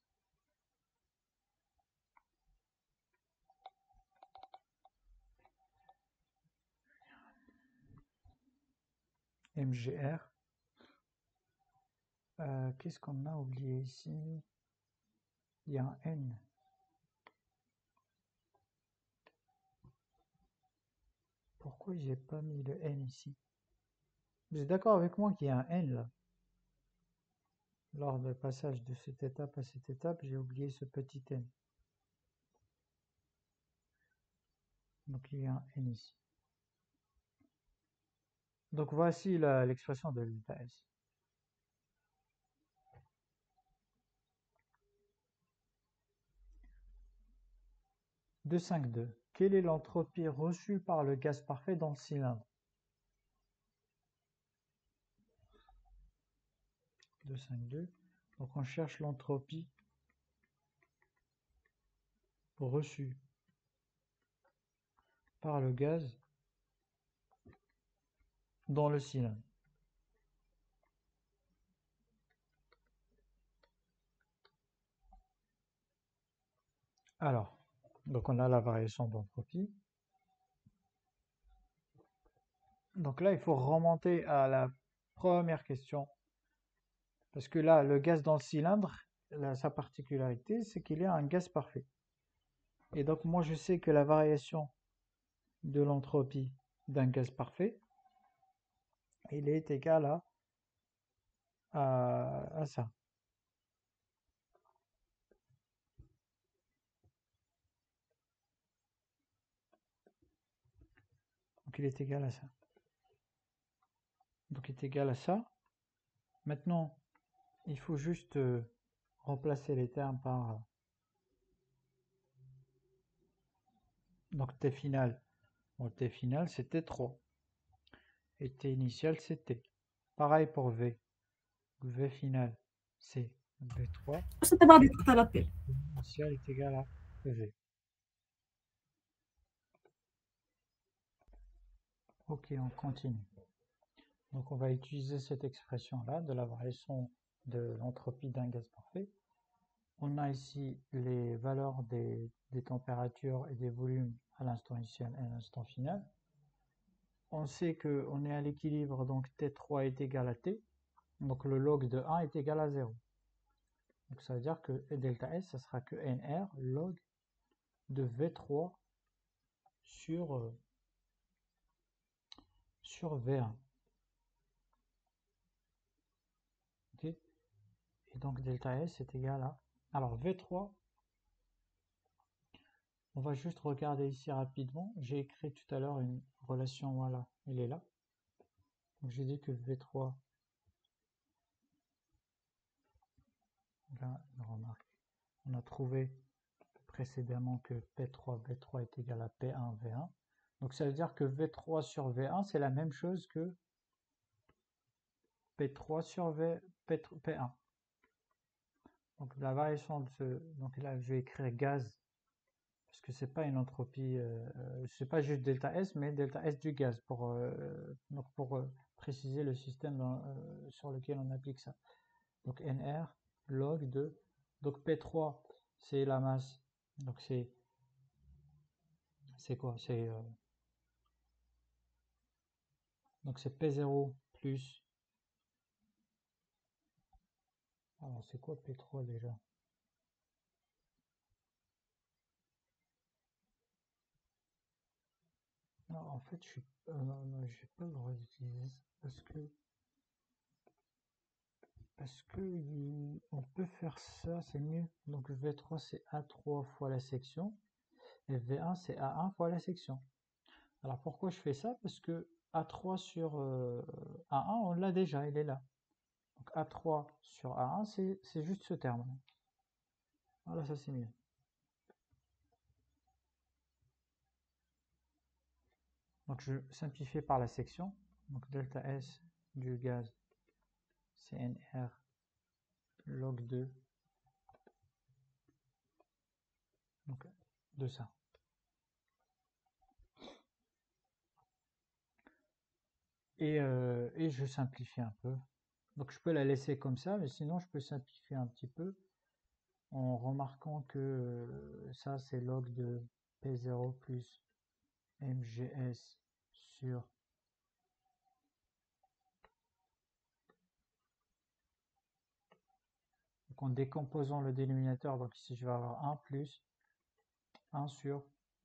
MGR. Qu'est-ce qu'on a oublié ici? Il y a un N. Pourquoi j'ai pas mis le N ici? Vous êtes d'accord avec moi qu'il y a un N là? Lors du passage de cette étape à cette étape, j'ai oublié ce petit N. Donc il y a un N ici. Donc voici l'expression de delta S. « 2,5,2. Quelle est l'entropie reçue par le gaz parfait dans le cylindre? 2,5,2. Donc on cherche l'entropie reçue par le gaz dans le cylindre. Alors, donc on a la variation d'entropie. Donc là, il faut remonter à la première question. Parce que là, le gaz dans le cylindre, sa particularité, c'est qu'il y a un gaz parfait. Et donc moi, je sais que la variation de l'entropie d'un gaz parfait, il est égal à ça. Donc il est égal à ça. Donc il est égal à ça. Maintenant, il faut juste remplacer les termes par... donc T final. Bon, T final, c'est T3. Et T initial, c'est T. Pareil pour V. V final, c'est V3. Initial est égal à V. Ok, on continue. Donc on va utiliser cette expression-là de la variation de l'entropie d'un gaz parfait. On a ici les valeurs des températures et des volumes à l'instant initial et à l'instant final. On sait qu'on est à l'équilibre, donc T3 est égal à T. Donc le log de 1 est égal à 0. Donc ça veut dire que delta S, ça sera que NR log de V3 sur V1. Okay. Et donc delta S est égal à... alors V3, on va juste regarder ici rapidement. J'ai écrit tout à l'heure une relation, voilà, elle est là. Donc j'ai dit que V3, là, une remarque, on a trouvé précédemment que P3, V3 est égal à P1, V1. Donc ça veut dire que V3 sur V1, c'est la même chose que P3 sur P1. Donc la variation de ce... donc là, je vais écrire gaz, parce que c'est pas une entropie, c'est pas juste delta S, mais delta S du gaz, pour préciser le système sur lequel on applique ça. Donc NR log de... donc P3, c'est la masse, donc c'est quoi? C'est donc c'est P0 plus... alors c'est quoi P3 déjà? Non, en fait, je suis non, j'ai pas le droit d'utiliser ça parce que on peut faire ça, c'est mieux. Donc V3 c'est A3 fois la section et V1 c'est A1 fois la section. Alors pourquoi je fais ça? Parce que A3 sur A1, on l'a déjà, il est là. Donc A3 sur A1, c'est juste ce terme. Voilà, ça c'est mieux. Donc je simplifie par la section. Donc delta S du gaz CNR log 2. Donc de ça. Et je simplifie un peu. Donc je peux la laisser comme ça, mais sinon je peux simplifier un petit peu en remarquant que ça c'est log de P0 plus MGS sur donc en décomposant le dénominateur, donc ici je vais avoir 1 plus 1 sur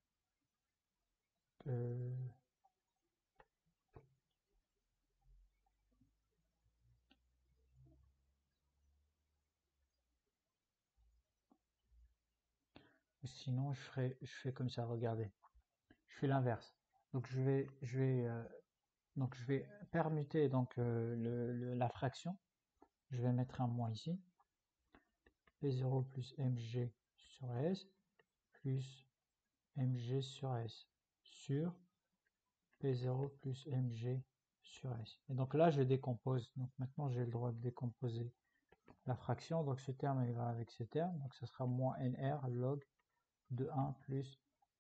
sinon je fais comme ça, regardez. Je fais l'inverse. Donc je vais permuter donc la fraction. Je vais mettre un moins ici. P0 plus mg sur S plus mg sur S sur P0 plus mg sur S. Et donc là, je décompose. Donc maintenant, j'ai le droit de décomposer la fraction. Donc ce terme, il va avec ce terme. Donc ce sera moins NR log de 1 plus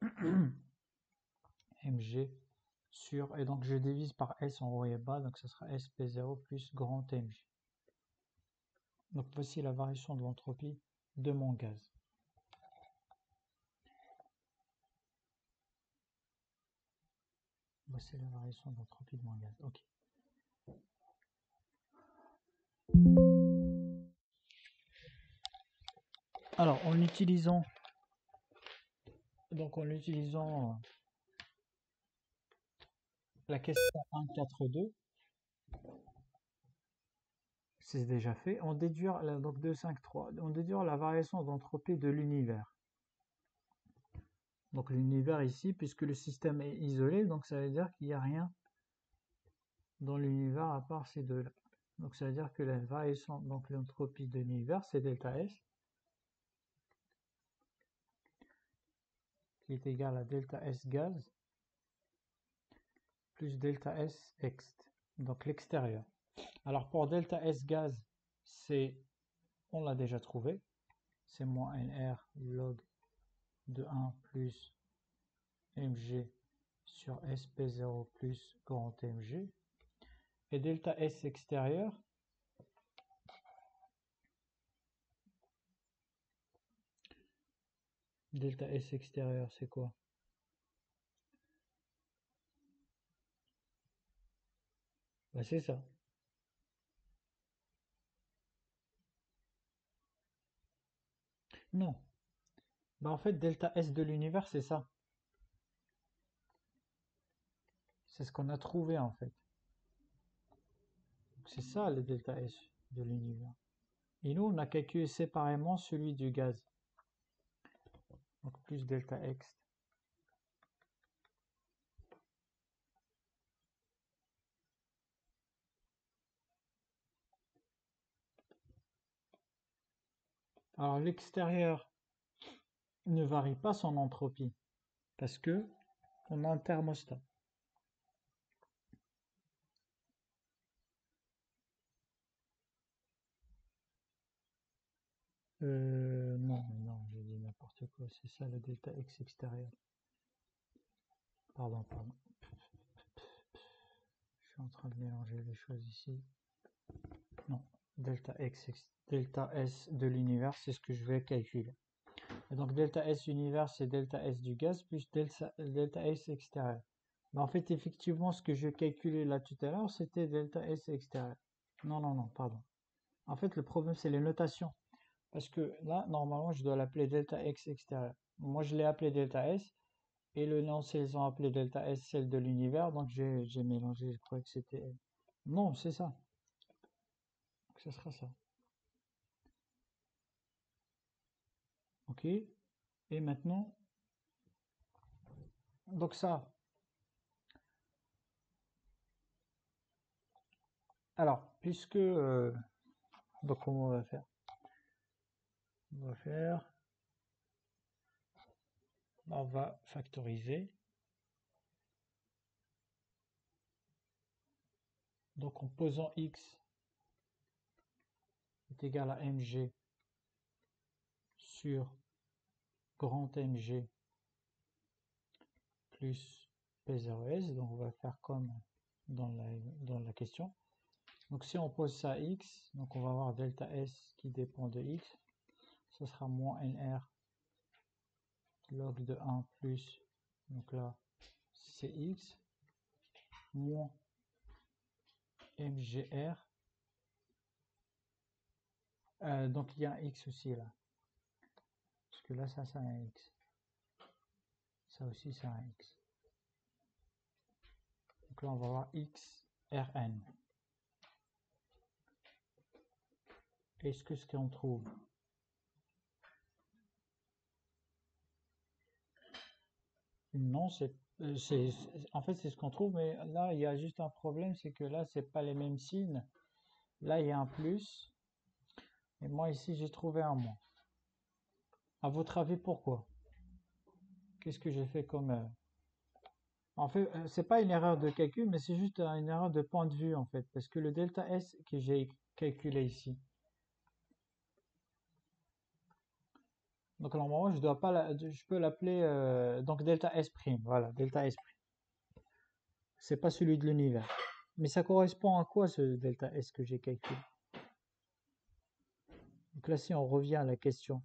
mg sur... Et donc je divise par S en haut et bas. Donc ce sera SP0 plus grand mg. Donc voici la variation de l'entropie de mon gaz. Voici la variation de l'entropie de mon gaz. Ok. Alors en utilisant la question 1.4.2, c'est déjà fait. On déduire donc 2.5.3, on déduire la variation d'entropie de l'univers. Donc l'univers ici, puisque le système est isolé, donc ça veut dire qu'il n'y a rien dans l'univers à part ces deux-là. Donc ça veut dire que la variation, donc l'entropie de l'univers, c'est delta S, qui est égal à delta S gaz plus delta S ext, donc l'extérieur. Alors pour delta S gaz, on l'a déjà trouvé, c'est moins NR log de 1 plus mg sur SP0 plus grand mg. Et delta S extérieur, c'est quoi? Bah, c'est ça. Non. Bah, en fait, delta S de l'univers, c'est ça. C'est ce qu'on a trouvé en fait. C'est ça le delta S de l'univers. Et nous, on a calculé séparément celui du gaz. Donc plus delta X. Alors l'extérieur ne varie pas son entropie parce que on a un thermostat. Non, j'ai dit n'importe quoi. C'est ça le delta X extérieur. Pardon. Je suis en train de mélanger les choses ici. Non, delta S de l'univers, c'est ce que je vais calculer. Et donc delta S univers, c'est delta S du gaz plus delta S extérieur. Mais en fait, effectivement, ce que je calculais là tout à l'heure, c'était delta S extérieur. Non, pardon. En fait, le problème, c'est les notations. Parce que là, normalement, je dois l'appeler delta X extérieur. Moi, je l'ai appelé delta S. Et le nom, ils ont appelé delta S, celle de l'univers. Donc, j'ai mélangé. Je croyais que c'était... Non, c'est ça. Donc, ça sera ça. Ok. Et maintenant, donc ça, Alors, puisque... donc, comment on va faire? On va factoriser. Donc, en posant x est égal à mg sur grand mg plus P0S. Donc, on va faire comme dans la question. Donc, si on pose ça à x, donc on va avoir delta S qui dépend de x. Ce sera moins NR log de 1 plus, donc là, c'est x, moins MGR. Donc, il y a un x aussi là. Parce que là, ça, c'est un x. Ça aussi, c'est un x. Donc là, on va avoir x, Rn. Est-ce que ce qu'on trouve? Non, en fait, c'est ce qu'on trouve, mais là, il y a juste un problème, c'est que là, c'est pas les mêmes signes. Là, il y a un plus, et moi, ici, j'ai trouvé un moins. À votre avis, pourquoi? Qu'est-ce que j'ai fait comme... En fait, c'est pas une erreur de calcul, mais c'est juste une erreur de point de vue, en fait, parce que le delta S que j'ai calculé ici, donc normalement, je dois pas je peux l'appeler donc delta S prime. Voilà, delta S prime. C'est pas celui de l'univers. Mais ça correspond à quoi ce delta S que j'ai calculé? Donc là, si on revient à la question,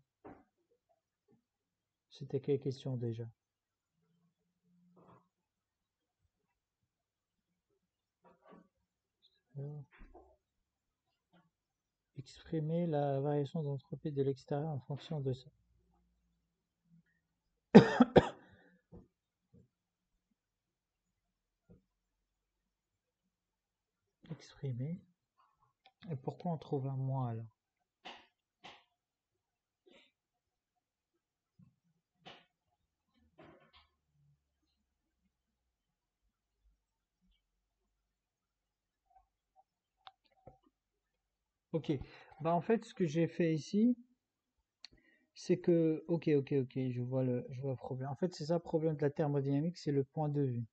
c'était quelle question déjà? Exprimer la variation d'entropie de l'extérieur en fonction de ça. Exprimer. Et pourquoi on trouve un moins alors? Ok, bah en fait ce que j'ai fait ici, c'est que, ok, je vois le problème. En fait c'est ça le problème de la thermodynamique, c'est le point de vue.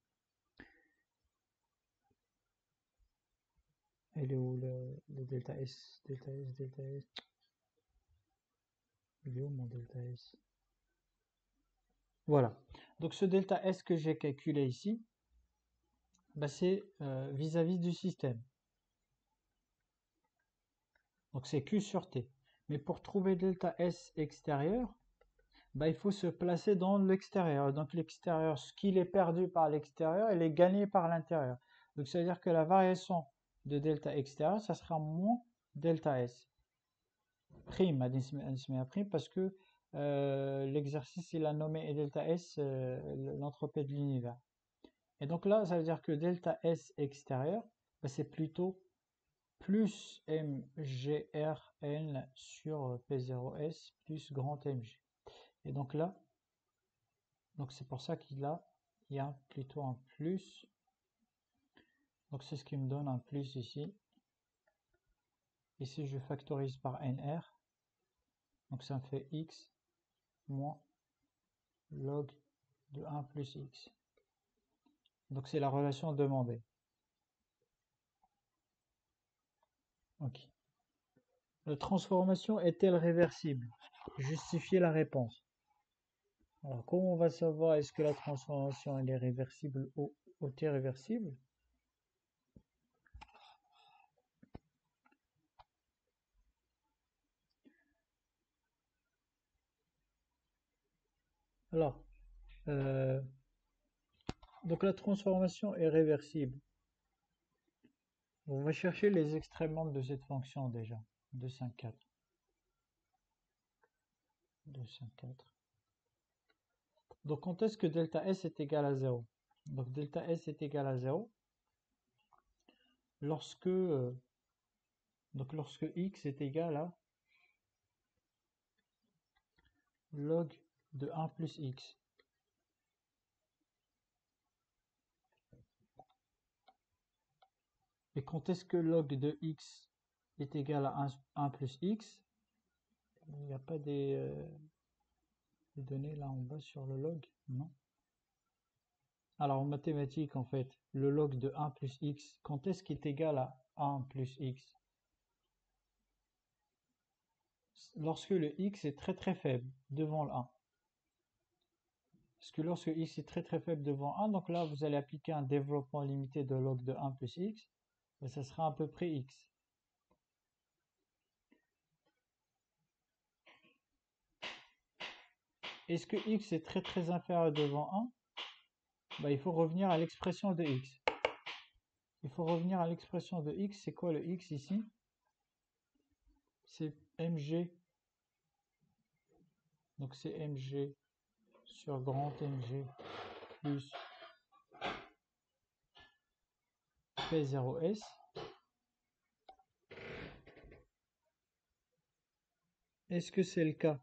Elle est où le delta S? Delta S, delta S. Il est où mon delta S? Voilà. Donc ce delta S que j'ai calculé ici, bah, c'est vis-à-vis du système. Donc c'est Q sur T. Mais pour trouver delta S extérieur, bah, il faut se placer dans l'extérieur. Donc l'extérieur, ce qu'il est perdu par l'extérieur, il est gagné par l'intérieur. Donc ça veut dire que la variation de delta extérieur, ça sera moins delta S. Prime, prime, parce que l'exercice, il a nommé delta S l'entropie de l'univers. Et donc là, ça veut dire que delta S extérieur, bah, c'est plutôt plus mgrn sur P0S plus grand mg. Et donc là, donc c'est pour ça qu'il y a plutôt un plus. Donc c'est ce qui me donne un plus ici. Ici, je factorise par nr. Donc ça me fait x moins log de 1 plus x. Donc c'est la relation demandée. Ok. La transformation est-elle réversible? Justifiez la réponse. Alors, comment on va savoir est-ce que la transformation elle est réversible ou réversible? Alors, donc la transformation est réversible. On va chercher les extrémentes de cette fonction déjà. 2, 5, 4. 2, 5, 4. Donc, quand est-ce que delta S est égal à 0? Donc, delta S est égal à 0 lorsque, lorsque x est égal à log de 1 plus x. Et quand est-ce que log de x est égal à 1 plus x? Il n'y a pas des données là en bas sur le log? Non. Alors en mathématiques, en fait, le log de 1 plus x, quand est-ce qu'il est égal à 1 plus x? Lorsque le x est très très faible devant le 1. Parce que lorsque x est très très faible devant 1, donc là vous allez appliquer un développement limité de log de 1 plus x, et ça sera à peu près x. Est-ce que x est très très inférieur devant 1? Bah, il faut revenir à l'expression de x. Il faut revenir à l'expression de x. C'est quoi le x ici? C'est mg. Donc c'est mg sur grand mg plus p0s. Est-ce que c'est le cas?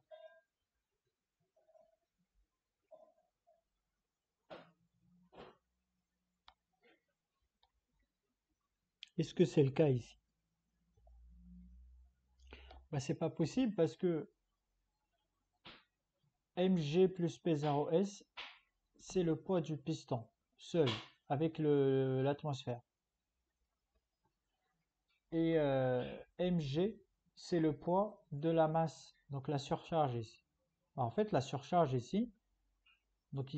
Est-ce que c'est le cas ici? Bah, c'est pas possible parce que mg plus p0s, c'est le poids du piston, seul, avec l'atmosphère. Et mg, c'est le poids de la masse, donc la surcharge ici. Alors, en fait, la surcharge ici, donc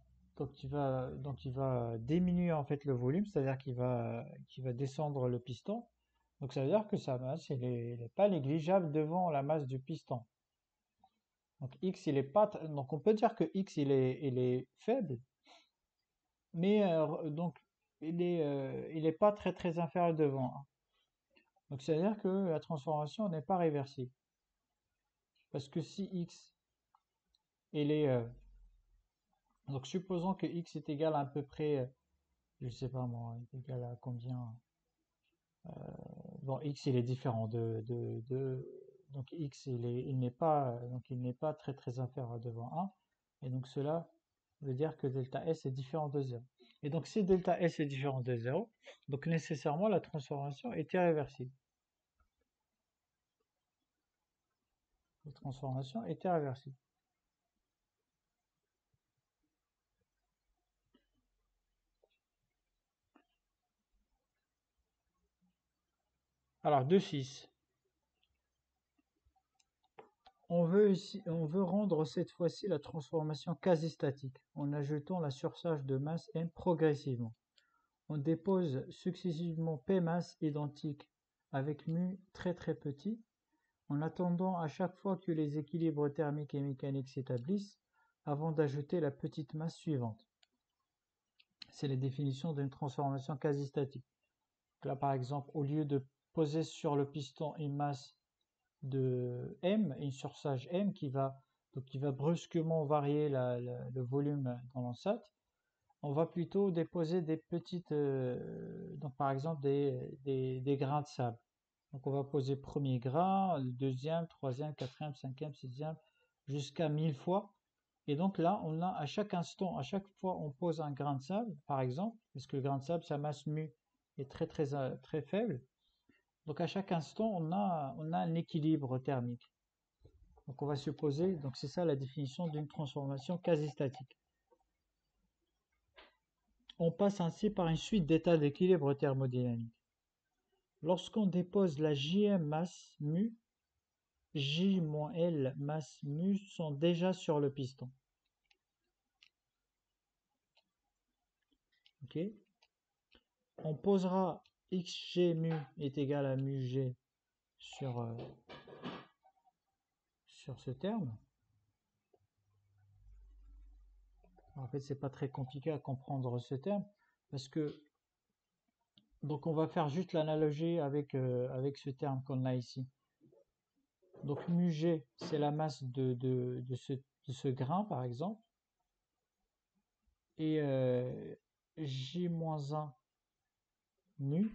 il va diminuer en fait le volume, c'est-à-dire qu'il va descendre le piston. Donc ça veut dire que sa masse, elle est pas négligeable devant la masse du piston. Donc x, il est pas, donc on peut dire que x, il est faible, mais donc il est pas très très inférieur devant 1. Donc ça veut dire que la transformation n'est pas réversible. Parce que si x, il est, donc supposons que x est égal à peu près, je sais pas moi, est égal à combien? Bon, x il est différent donc x il n'est pas très très inférieur devant 1, et donc cela veut dire que delta S est différent de 0. Et donc si delta S est différent de 0, donc nécessairement la transformation est irréversible. La transformation est irréversible. Alors 2,6. On veut rendre cette fois-ci la transformation quasi-statique en ajoutant la surcharge de masse M progressivement. On dépose successivement P masse identique avec mu très très petit, en attendant à chaque fois que les équilibres thermiques et mécaniques s'établissent, avant d'ajouter la petite masse suivante. C'est la définition d'une transformation quasi-statique. Là par exemple, au lieu de poser sur le piston une masse de M, une surcharge M qui va brusquement varier le volume dans l'enceinte, on va plutôt déposer des petites, donc par exemple des grains de sable. Donc on va poser premier grain, le deuxième, troisième, quatrième, cinquième, sixième, jusqu'à 1000 fois. Et donc là, on a à chaque instant, à chaque fois on pose un grain de sable, par exemple, parce que le grain de sable, sa masse mu est très très très faible. Donc à chaque instant, on a un équilibre thermique. Donc on va supposer, donc c'est ça la définition d'une transformation quasi-statique. On passe ainsi par une suite d'états d'équilibre thermodynamique. Lorsqu'on dépose la Jm masse mu, J moins L masse mu sont déjà sur le piston. Ok. On posera xg mu est égal à mu g sur ce terme. En fait, c'est pas très compliqué à comprendre ce terme parce que donc on va faire juste l'analogie avec ce terme qu'on a ici. Donc mu g, c'est la masse de ce grain par exemple, et j-1 mu,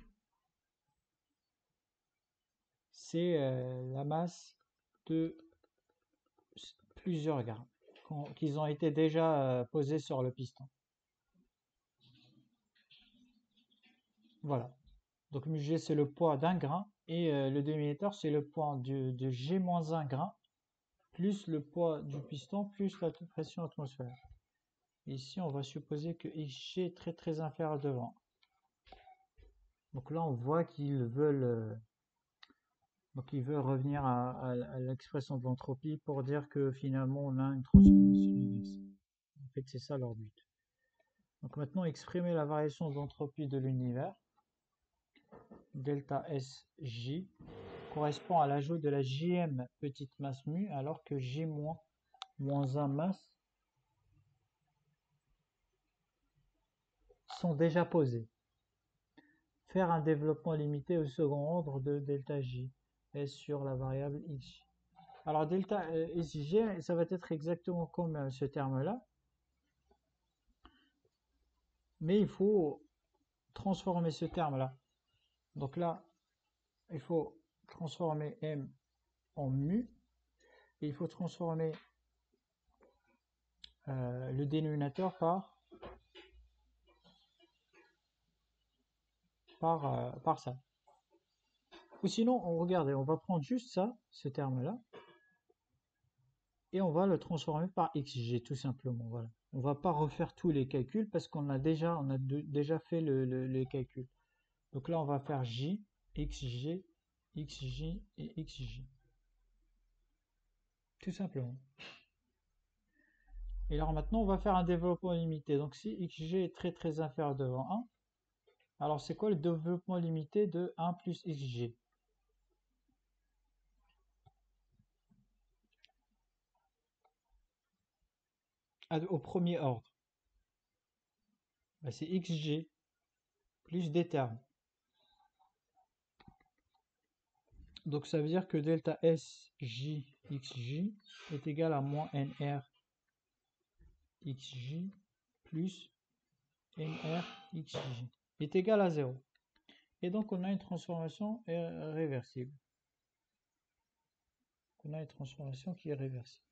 c'est la masse de plusieurs grains qui ont été déjà posés sur le piston. Voilà. Donc μg c'est le poids d'un grain et le dénominateur c'est le poids de g moins 1 grain plus le poids du piston plus la pression atmosphérique. Ici on va supposer que xg est très inférieur devant. Donc là on voit qu'ils veulent revenir à l'expression de l'entropie pour dire que finalement on a une transformation inversée. En fait c'est ça leur but. Donc maintenant exprimer la variation d'entropie de l'univers. Delta Sj correspond à l'ajout de la jm petite masse mu alors que j moins 1 masse sont déjà posées. Faire un développement limité au second ordre de delta j S sur la variable x. Alors delta Sj, ça va être exactement comme ce terme-là, mais il faut transformer ce terme-là. Donc là, il faut transformer m en mu, et il faut transformer le dénominateur par ça. Ou sinon, regardez, on va prendre juste ça, ce terme-là, et on va le transformer par xg, tout simplement. Voilà. On va pas refaire tous les calculs parce qu'on a déjà fait les calculs. Donc là, on va faire j, xg, xj et xj. Tout simplement. Et alors maintenant, on va faire un développement limité. Donc si xg est très inférieur devant 1, alors c'est quoi le développement limité de 1 plus xg? Au premier ordre. Ben, c'est xg plus des termes. Donc ça veut dire que delta Sj xj est égal à moins nr xj plus nr xj est égal à 0. Et donc on a une transformation réversible. On a une transformation qui est réversible.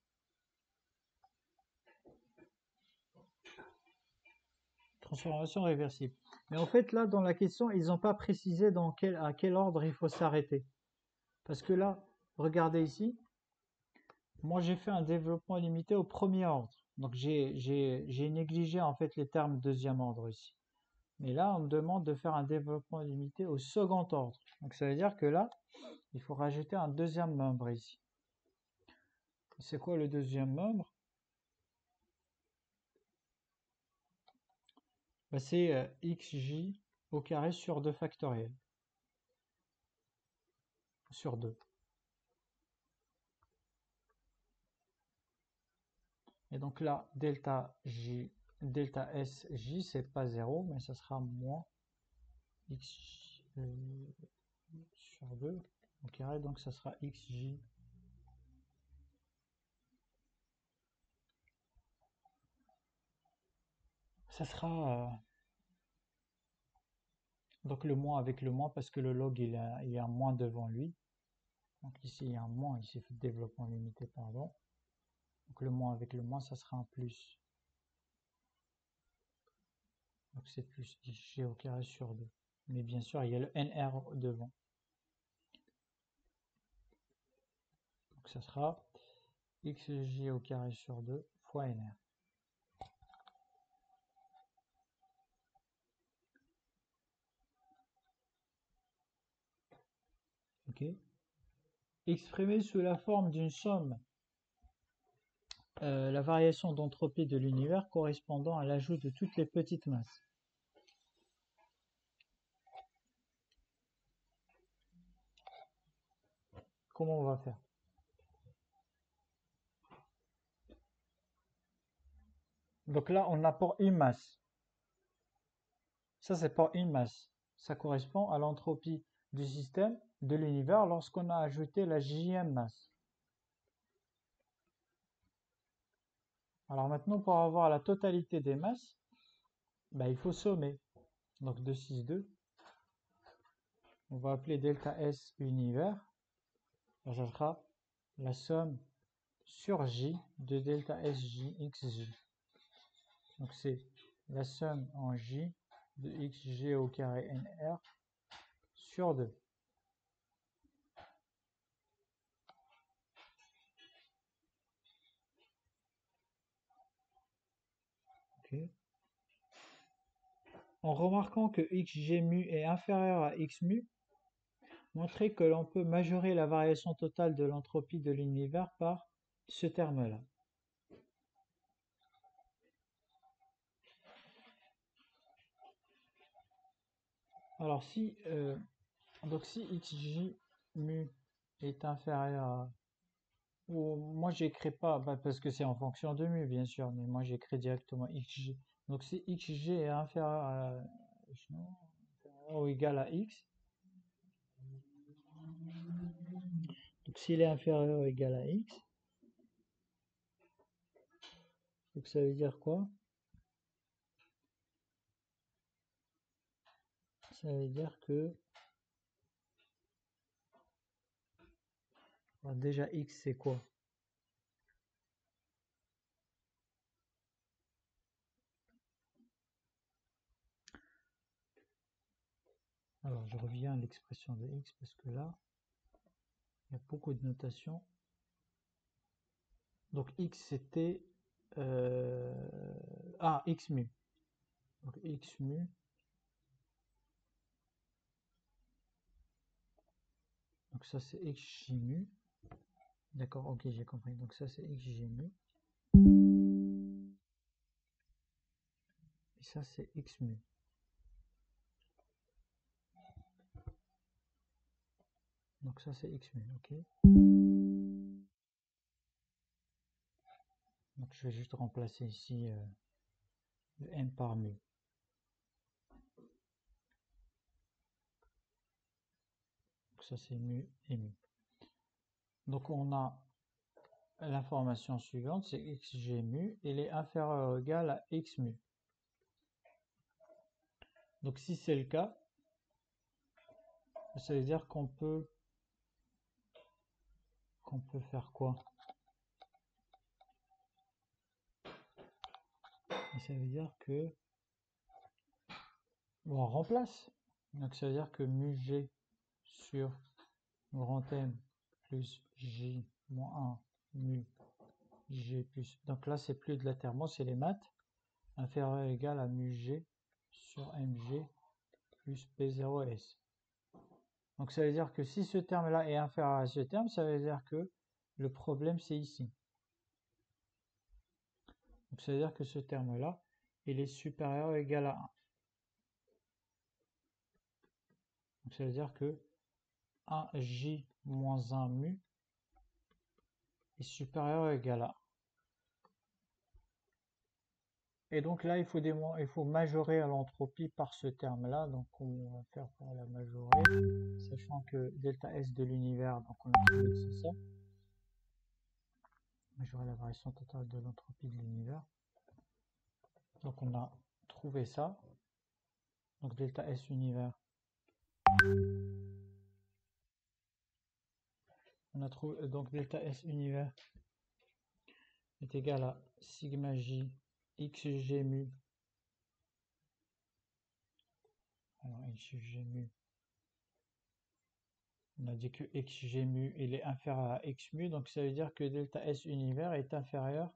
Transformation réversible. Mais en fait là dans la question ils n'ont pas précisé à quel ordre il faut s'arrêter. Parce que là, regardez ici, moi j'ai fait un développement limité au premier ordre. Donc j'ai négligé en fait les termes deuxième ordre ici. Mais là, on me demande de faire un développement limité au second ordre. Donc ça veut dire que là, il faut rajouter un deuxième membre ici. C'est quoi le deuxième membre? Ben, c'est xj au carré sur 2 factoriel. Sur 2. Et donc là, delta Sj, c'est pas 0, mais ça sera moins x sur 2 au carré, donc ça sera xj. Ça sera donc le moins avec le moins parce que le log il y a un moins devant lui. Donc ici il y a un moins, ici fait développement limité, pardon. Donc le moins avec le moins, ça sera un plus. Donc c'est plus xg au carré sur 2. Mais bien sûr, il y a le nr devant. Donc ça sera xg au carré sur 2 fois nr. Ok. Exprimé sous la forme d'une somme, la variation d'entropie de l'univers correspondant à l'ajout de toutes les petites masses. Comment on va faire? Donc là, on a pour une masse. Ça, c'est pour une masse. Ça correspond à l'entropie du système, de l'univers, lorsqu'on a ajouté la jm masse. Alors maintenant, pour avoir la totalité des masses, ben, il faut sommer. Donc 2, 6, 2. On va appeler delta S univers. Ça sera la somme sur J de delta Sj xj. Donc c'est la somme en J de xg au carré nr sur 2. Okay. En remarquant que xg mu est inférieur à x mu, montrez que l'on peut majorer la variation totale de l'entropie de l'univers par ce terme-là. Alors si xg mu est inférieur à... moi j'écris pas, parce que c'est en fonction de mu bien sûr, mais moi j'écris directement xg. Donc si xg est inférieur ou égal à x, donc s'il est inférieur ou égal à x, donc ça veut dire quoi? Ça veut dire que alors déjà x c'est quoi? Alors je reviens à l'expression de x parce que là il y a beaucoup de notations. Donc x c'était x mu. Donc x mu. Donc ça c'est xj mu. D'accord, ok, j'ai compris. Donc ça c'est xj mu. Et ça c'est x mu. Donc ça c'est x mu, ok. Donc je vais juste remplacer ici le m par mu. Donc ça c'est mu et mu. Donc on a l'information suivante, c'est xg mu, il est inférieur ou égal à x mu. Donc si c'est le cas, ça veut dire qu'on peut faire quoi? Et ça veut dire que on remplace. Donc ça veut dire que mu g sur grand M plus j moins 1 mu g plus. Donc là c'est plus de la thermo, c'est les maths. Inférieur ou égal à mu g sur mg plus p0s. Donc ça veut dire que si ce terme-là est inférieur à ce terme, ça veut dire que le problème c'est ici. Donc ça veut dire que ce terme-là, il est supérieur ou égal à 1. Donc ça veut dire que 1j moins 1 mu est supérieur ou égal à 1. Et donc là, il faut majorer à l'entropie par ce terme-là. Donc on va faire pour la majorer, sachant que delta S de l'univers, donc on a trouvé que c'est ça. Majorer la variation totale de l'entropie de l'univers. Donc on a trouvé ça. Donc delta S univers. On a trouvé donc delta S univers est égal à sigma j xg mu. Alors xg mu. On a dit que xg mu il est inférieur à x mu, donc ça veut dire que delta S univers est inférieur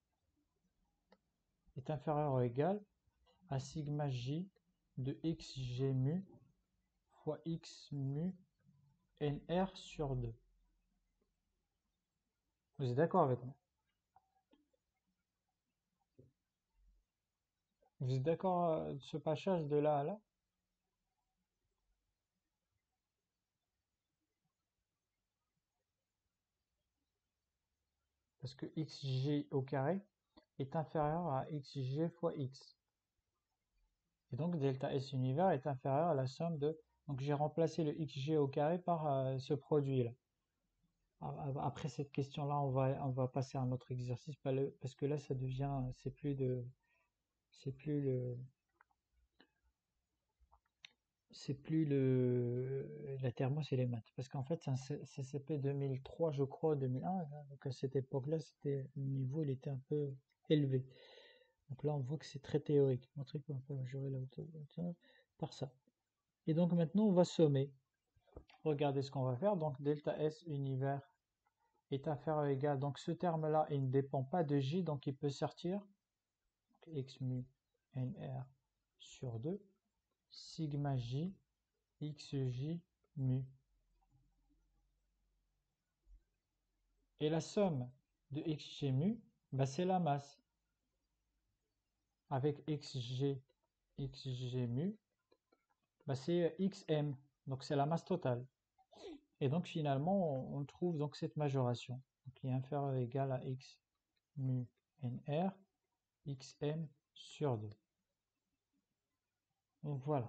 ou égal à sigma j de xg mu fois x mu nr sur 2. Vous êtes d'accord avec moi? Vous êtes d'accord ce passage de là à là? Parce que xg au carré est inférieur à xg fois x. Et donc delta S univers est inférieur à la somme de... Donc j'ai remplacé le xg au carré par ce produit-là. Après cette question-là, on va passer à un autre exercice parce que là, ça devient... C'est plus la thermo, c'est les maths. Parce qu'en fait, c'est un CCP 2003, je crois, 2001. Donc à cette époque-là, le niveau, il était un peu élevé. Donc là, on voit que c'est très théorique. Montrer qu'on peut majorer la hauteur par ça. Et donc maintenant, on va sommer. regardez ce qu'on va faire. Donc delta S univers est inférieur ou égal. Donc ce terme-là, il ne dépend pas de J, donc il peut sortir. Donc, X mu NR sur 2, sigma J, XJ mu. Et la somme de XG mu, bah, c'est la masse. Avec XG mu, bah, c'est XM, donc c'est la masse totale. Et donc finalement, on trouve donc cette majoration, qui est inférieure ou égale à X mu NR, XM sur 2. Donc voilà.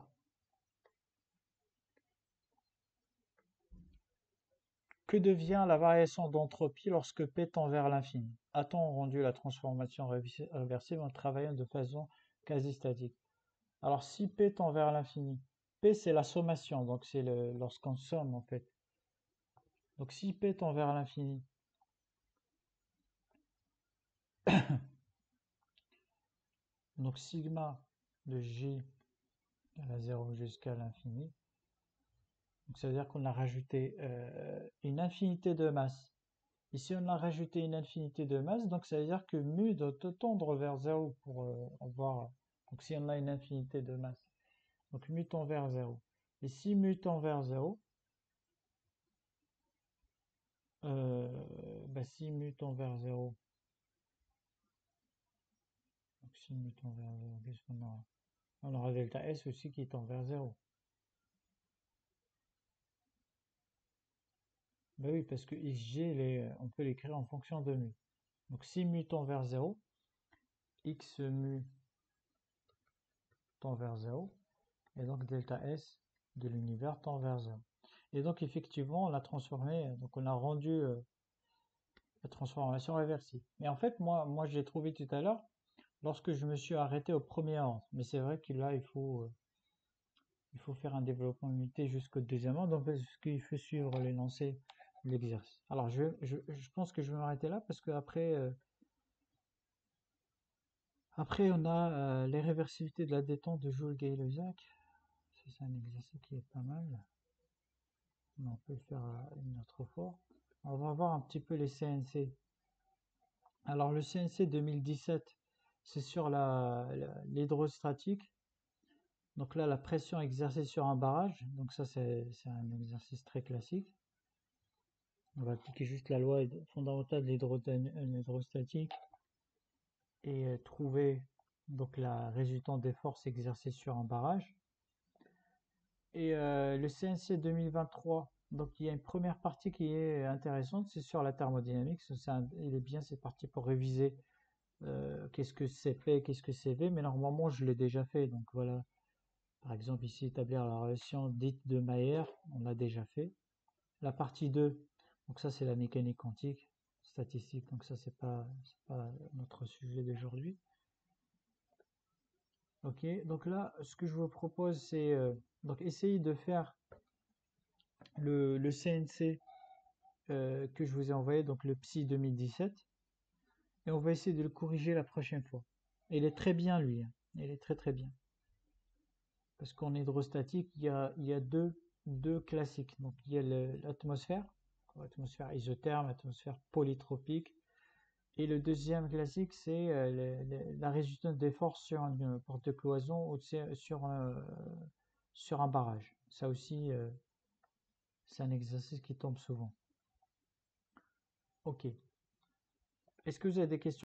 Que devient la variation d'entropie lorsque P tend vers l'infini? A-t-on rendu la transformation réversible en travaillant de façon quasi statique? Alors si P tend vers l'infini, P c'est la sommation, donc c'est lorsqu'on somme en fait. Donc si P tend vers l'infini, donc sigma de J à la 0 jusqu'à l'infini, donc ça veut dire qu'on a rajouté une infinité de masse. Ici on a rajouté une infinité de masse, donc ça veut dire que mu doit tendre vers 0 pour avoir. Donc si on a une infinité de masse, donc mu tend vers 0. Et si mu tend vers 0, bah si mu tend vers 0, donc si mu tend vers 0, qu'est-ce qu'on aura? On aura delta S aussi qui tend vers 0. Bah oui, parce que XG, on peut l'écrire en fonction de mu. Donc si mu tend vers 0, X mu tend vers 0, et donc delta S de l'univers tend vers 0. Et donc effectivement, on l'a transformé, donc on a rendu la transformation réversible. Mais en fait, moi j'ai trouvé tout à l'heure, lorsque je me suis arrêté au premier ordre. Mais c'est vrai que là, il faut faire un développement limité jusqu'au deuxième ordre, donc parce qu'il faut suivre l'énoncé de l'exercice. Alors je pense que je vais m'arrêter là, parce qu'après, après on a les réversibilités de la détente de Joule-Gay-Lussac. C'est un exercice qui est pas mal. Mais on peut le faire une autre fois. On va voir un petit peu les CNC. Alors le CNC 2017, c'est sur l'hydrostatique. Donc là, la pression exercée sur un barrage. Donc ça, c'est un exercice très classique. On va appliquer juste la loi fondamentale de l'hydrostatique et trouver donc la résultante des forces exercées sur un barrage. Et le CNC 2023, donc il y a une première partie qui est intéressante, c'est sur la thermodynamique. Il est bien cette partie pour réviser qu'est-ce que c'est P, qu'est-ce que c'est V, mais normalement je l'ai déjà fait. Donc voilà, par exemple ici établir la relation dite de Mayer, on l'a déjà fait. La partie 2, donc ça c'est la mécanique quantique, statistique, donc ça c'est pas notre sujet d'aujourd'hui. Ok, donc là ce que je vous propose c'est donc essayer de faire le CNC que je vous ai envoyé, donc le PSI 2017, et on va essayer de le corriger la prochaine fois. Et il est très bien lui, hein. Il est très très bien. Parce qu'en hydrostatique, il y a deux classiques. Donc il y a l'atmosphère isotherme, l'atmosphère polytropique. Et le deuxième classique, c'est la résistance des forces sur une porte de cloison ou sur un barrage. Ça aussi, c'est un exercice qui tombe souvent. Ok. Est-ce que vous avez des questions?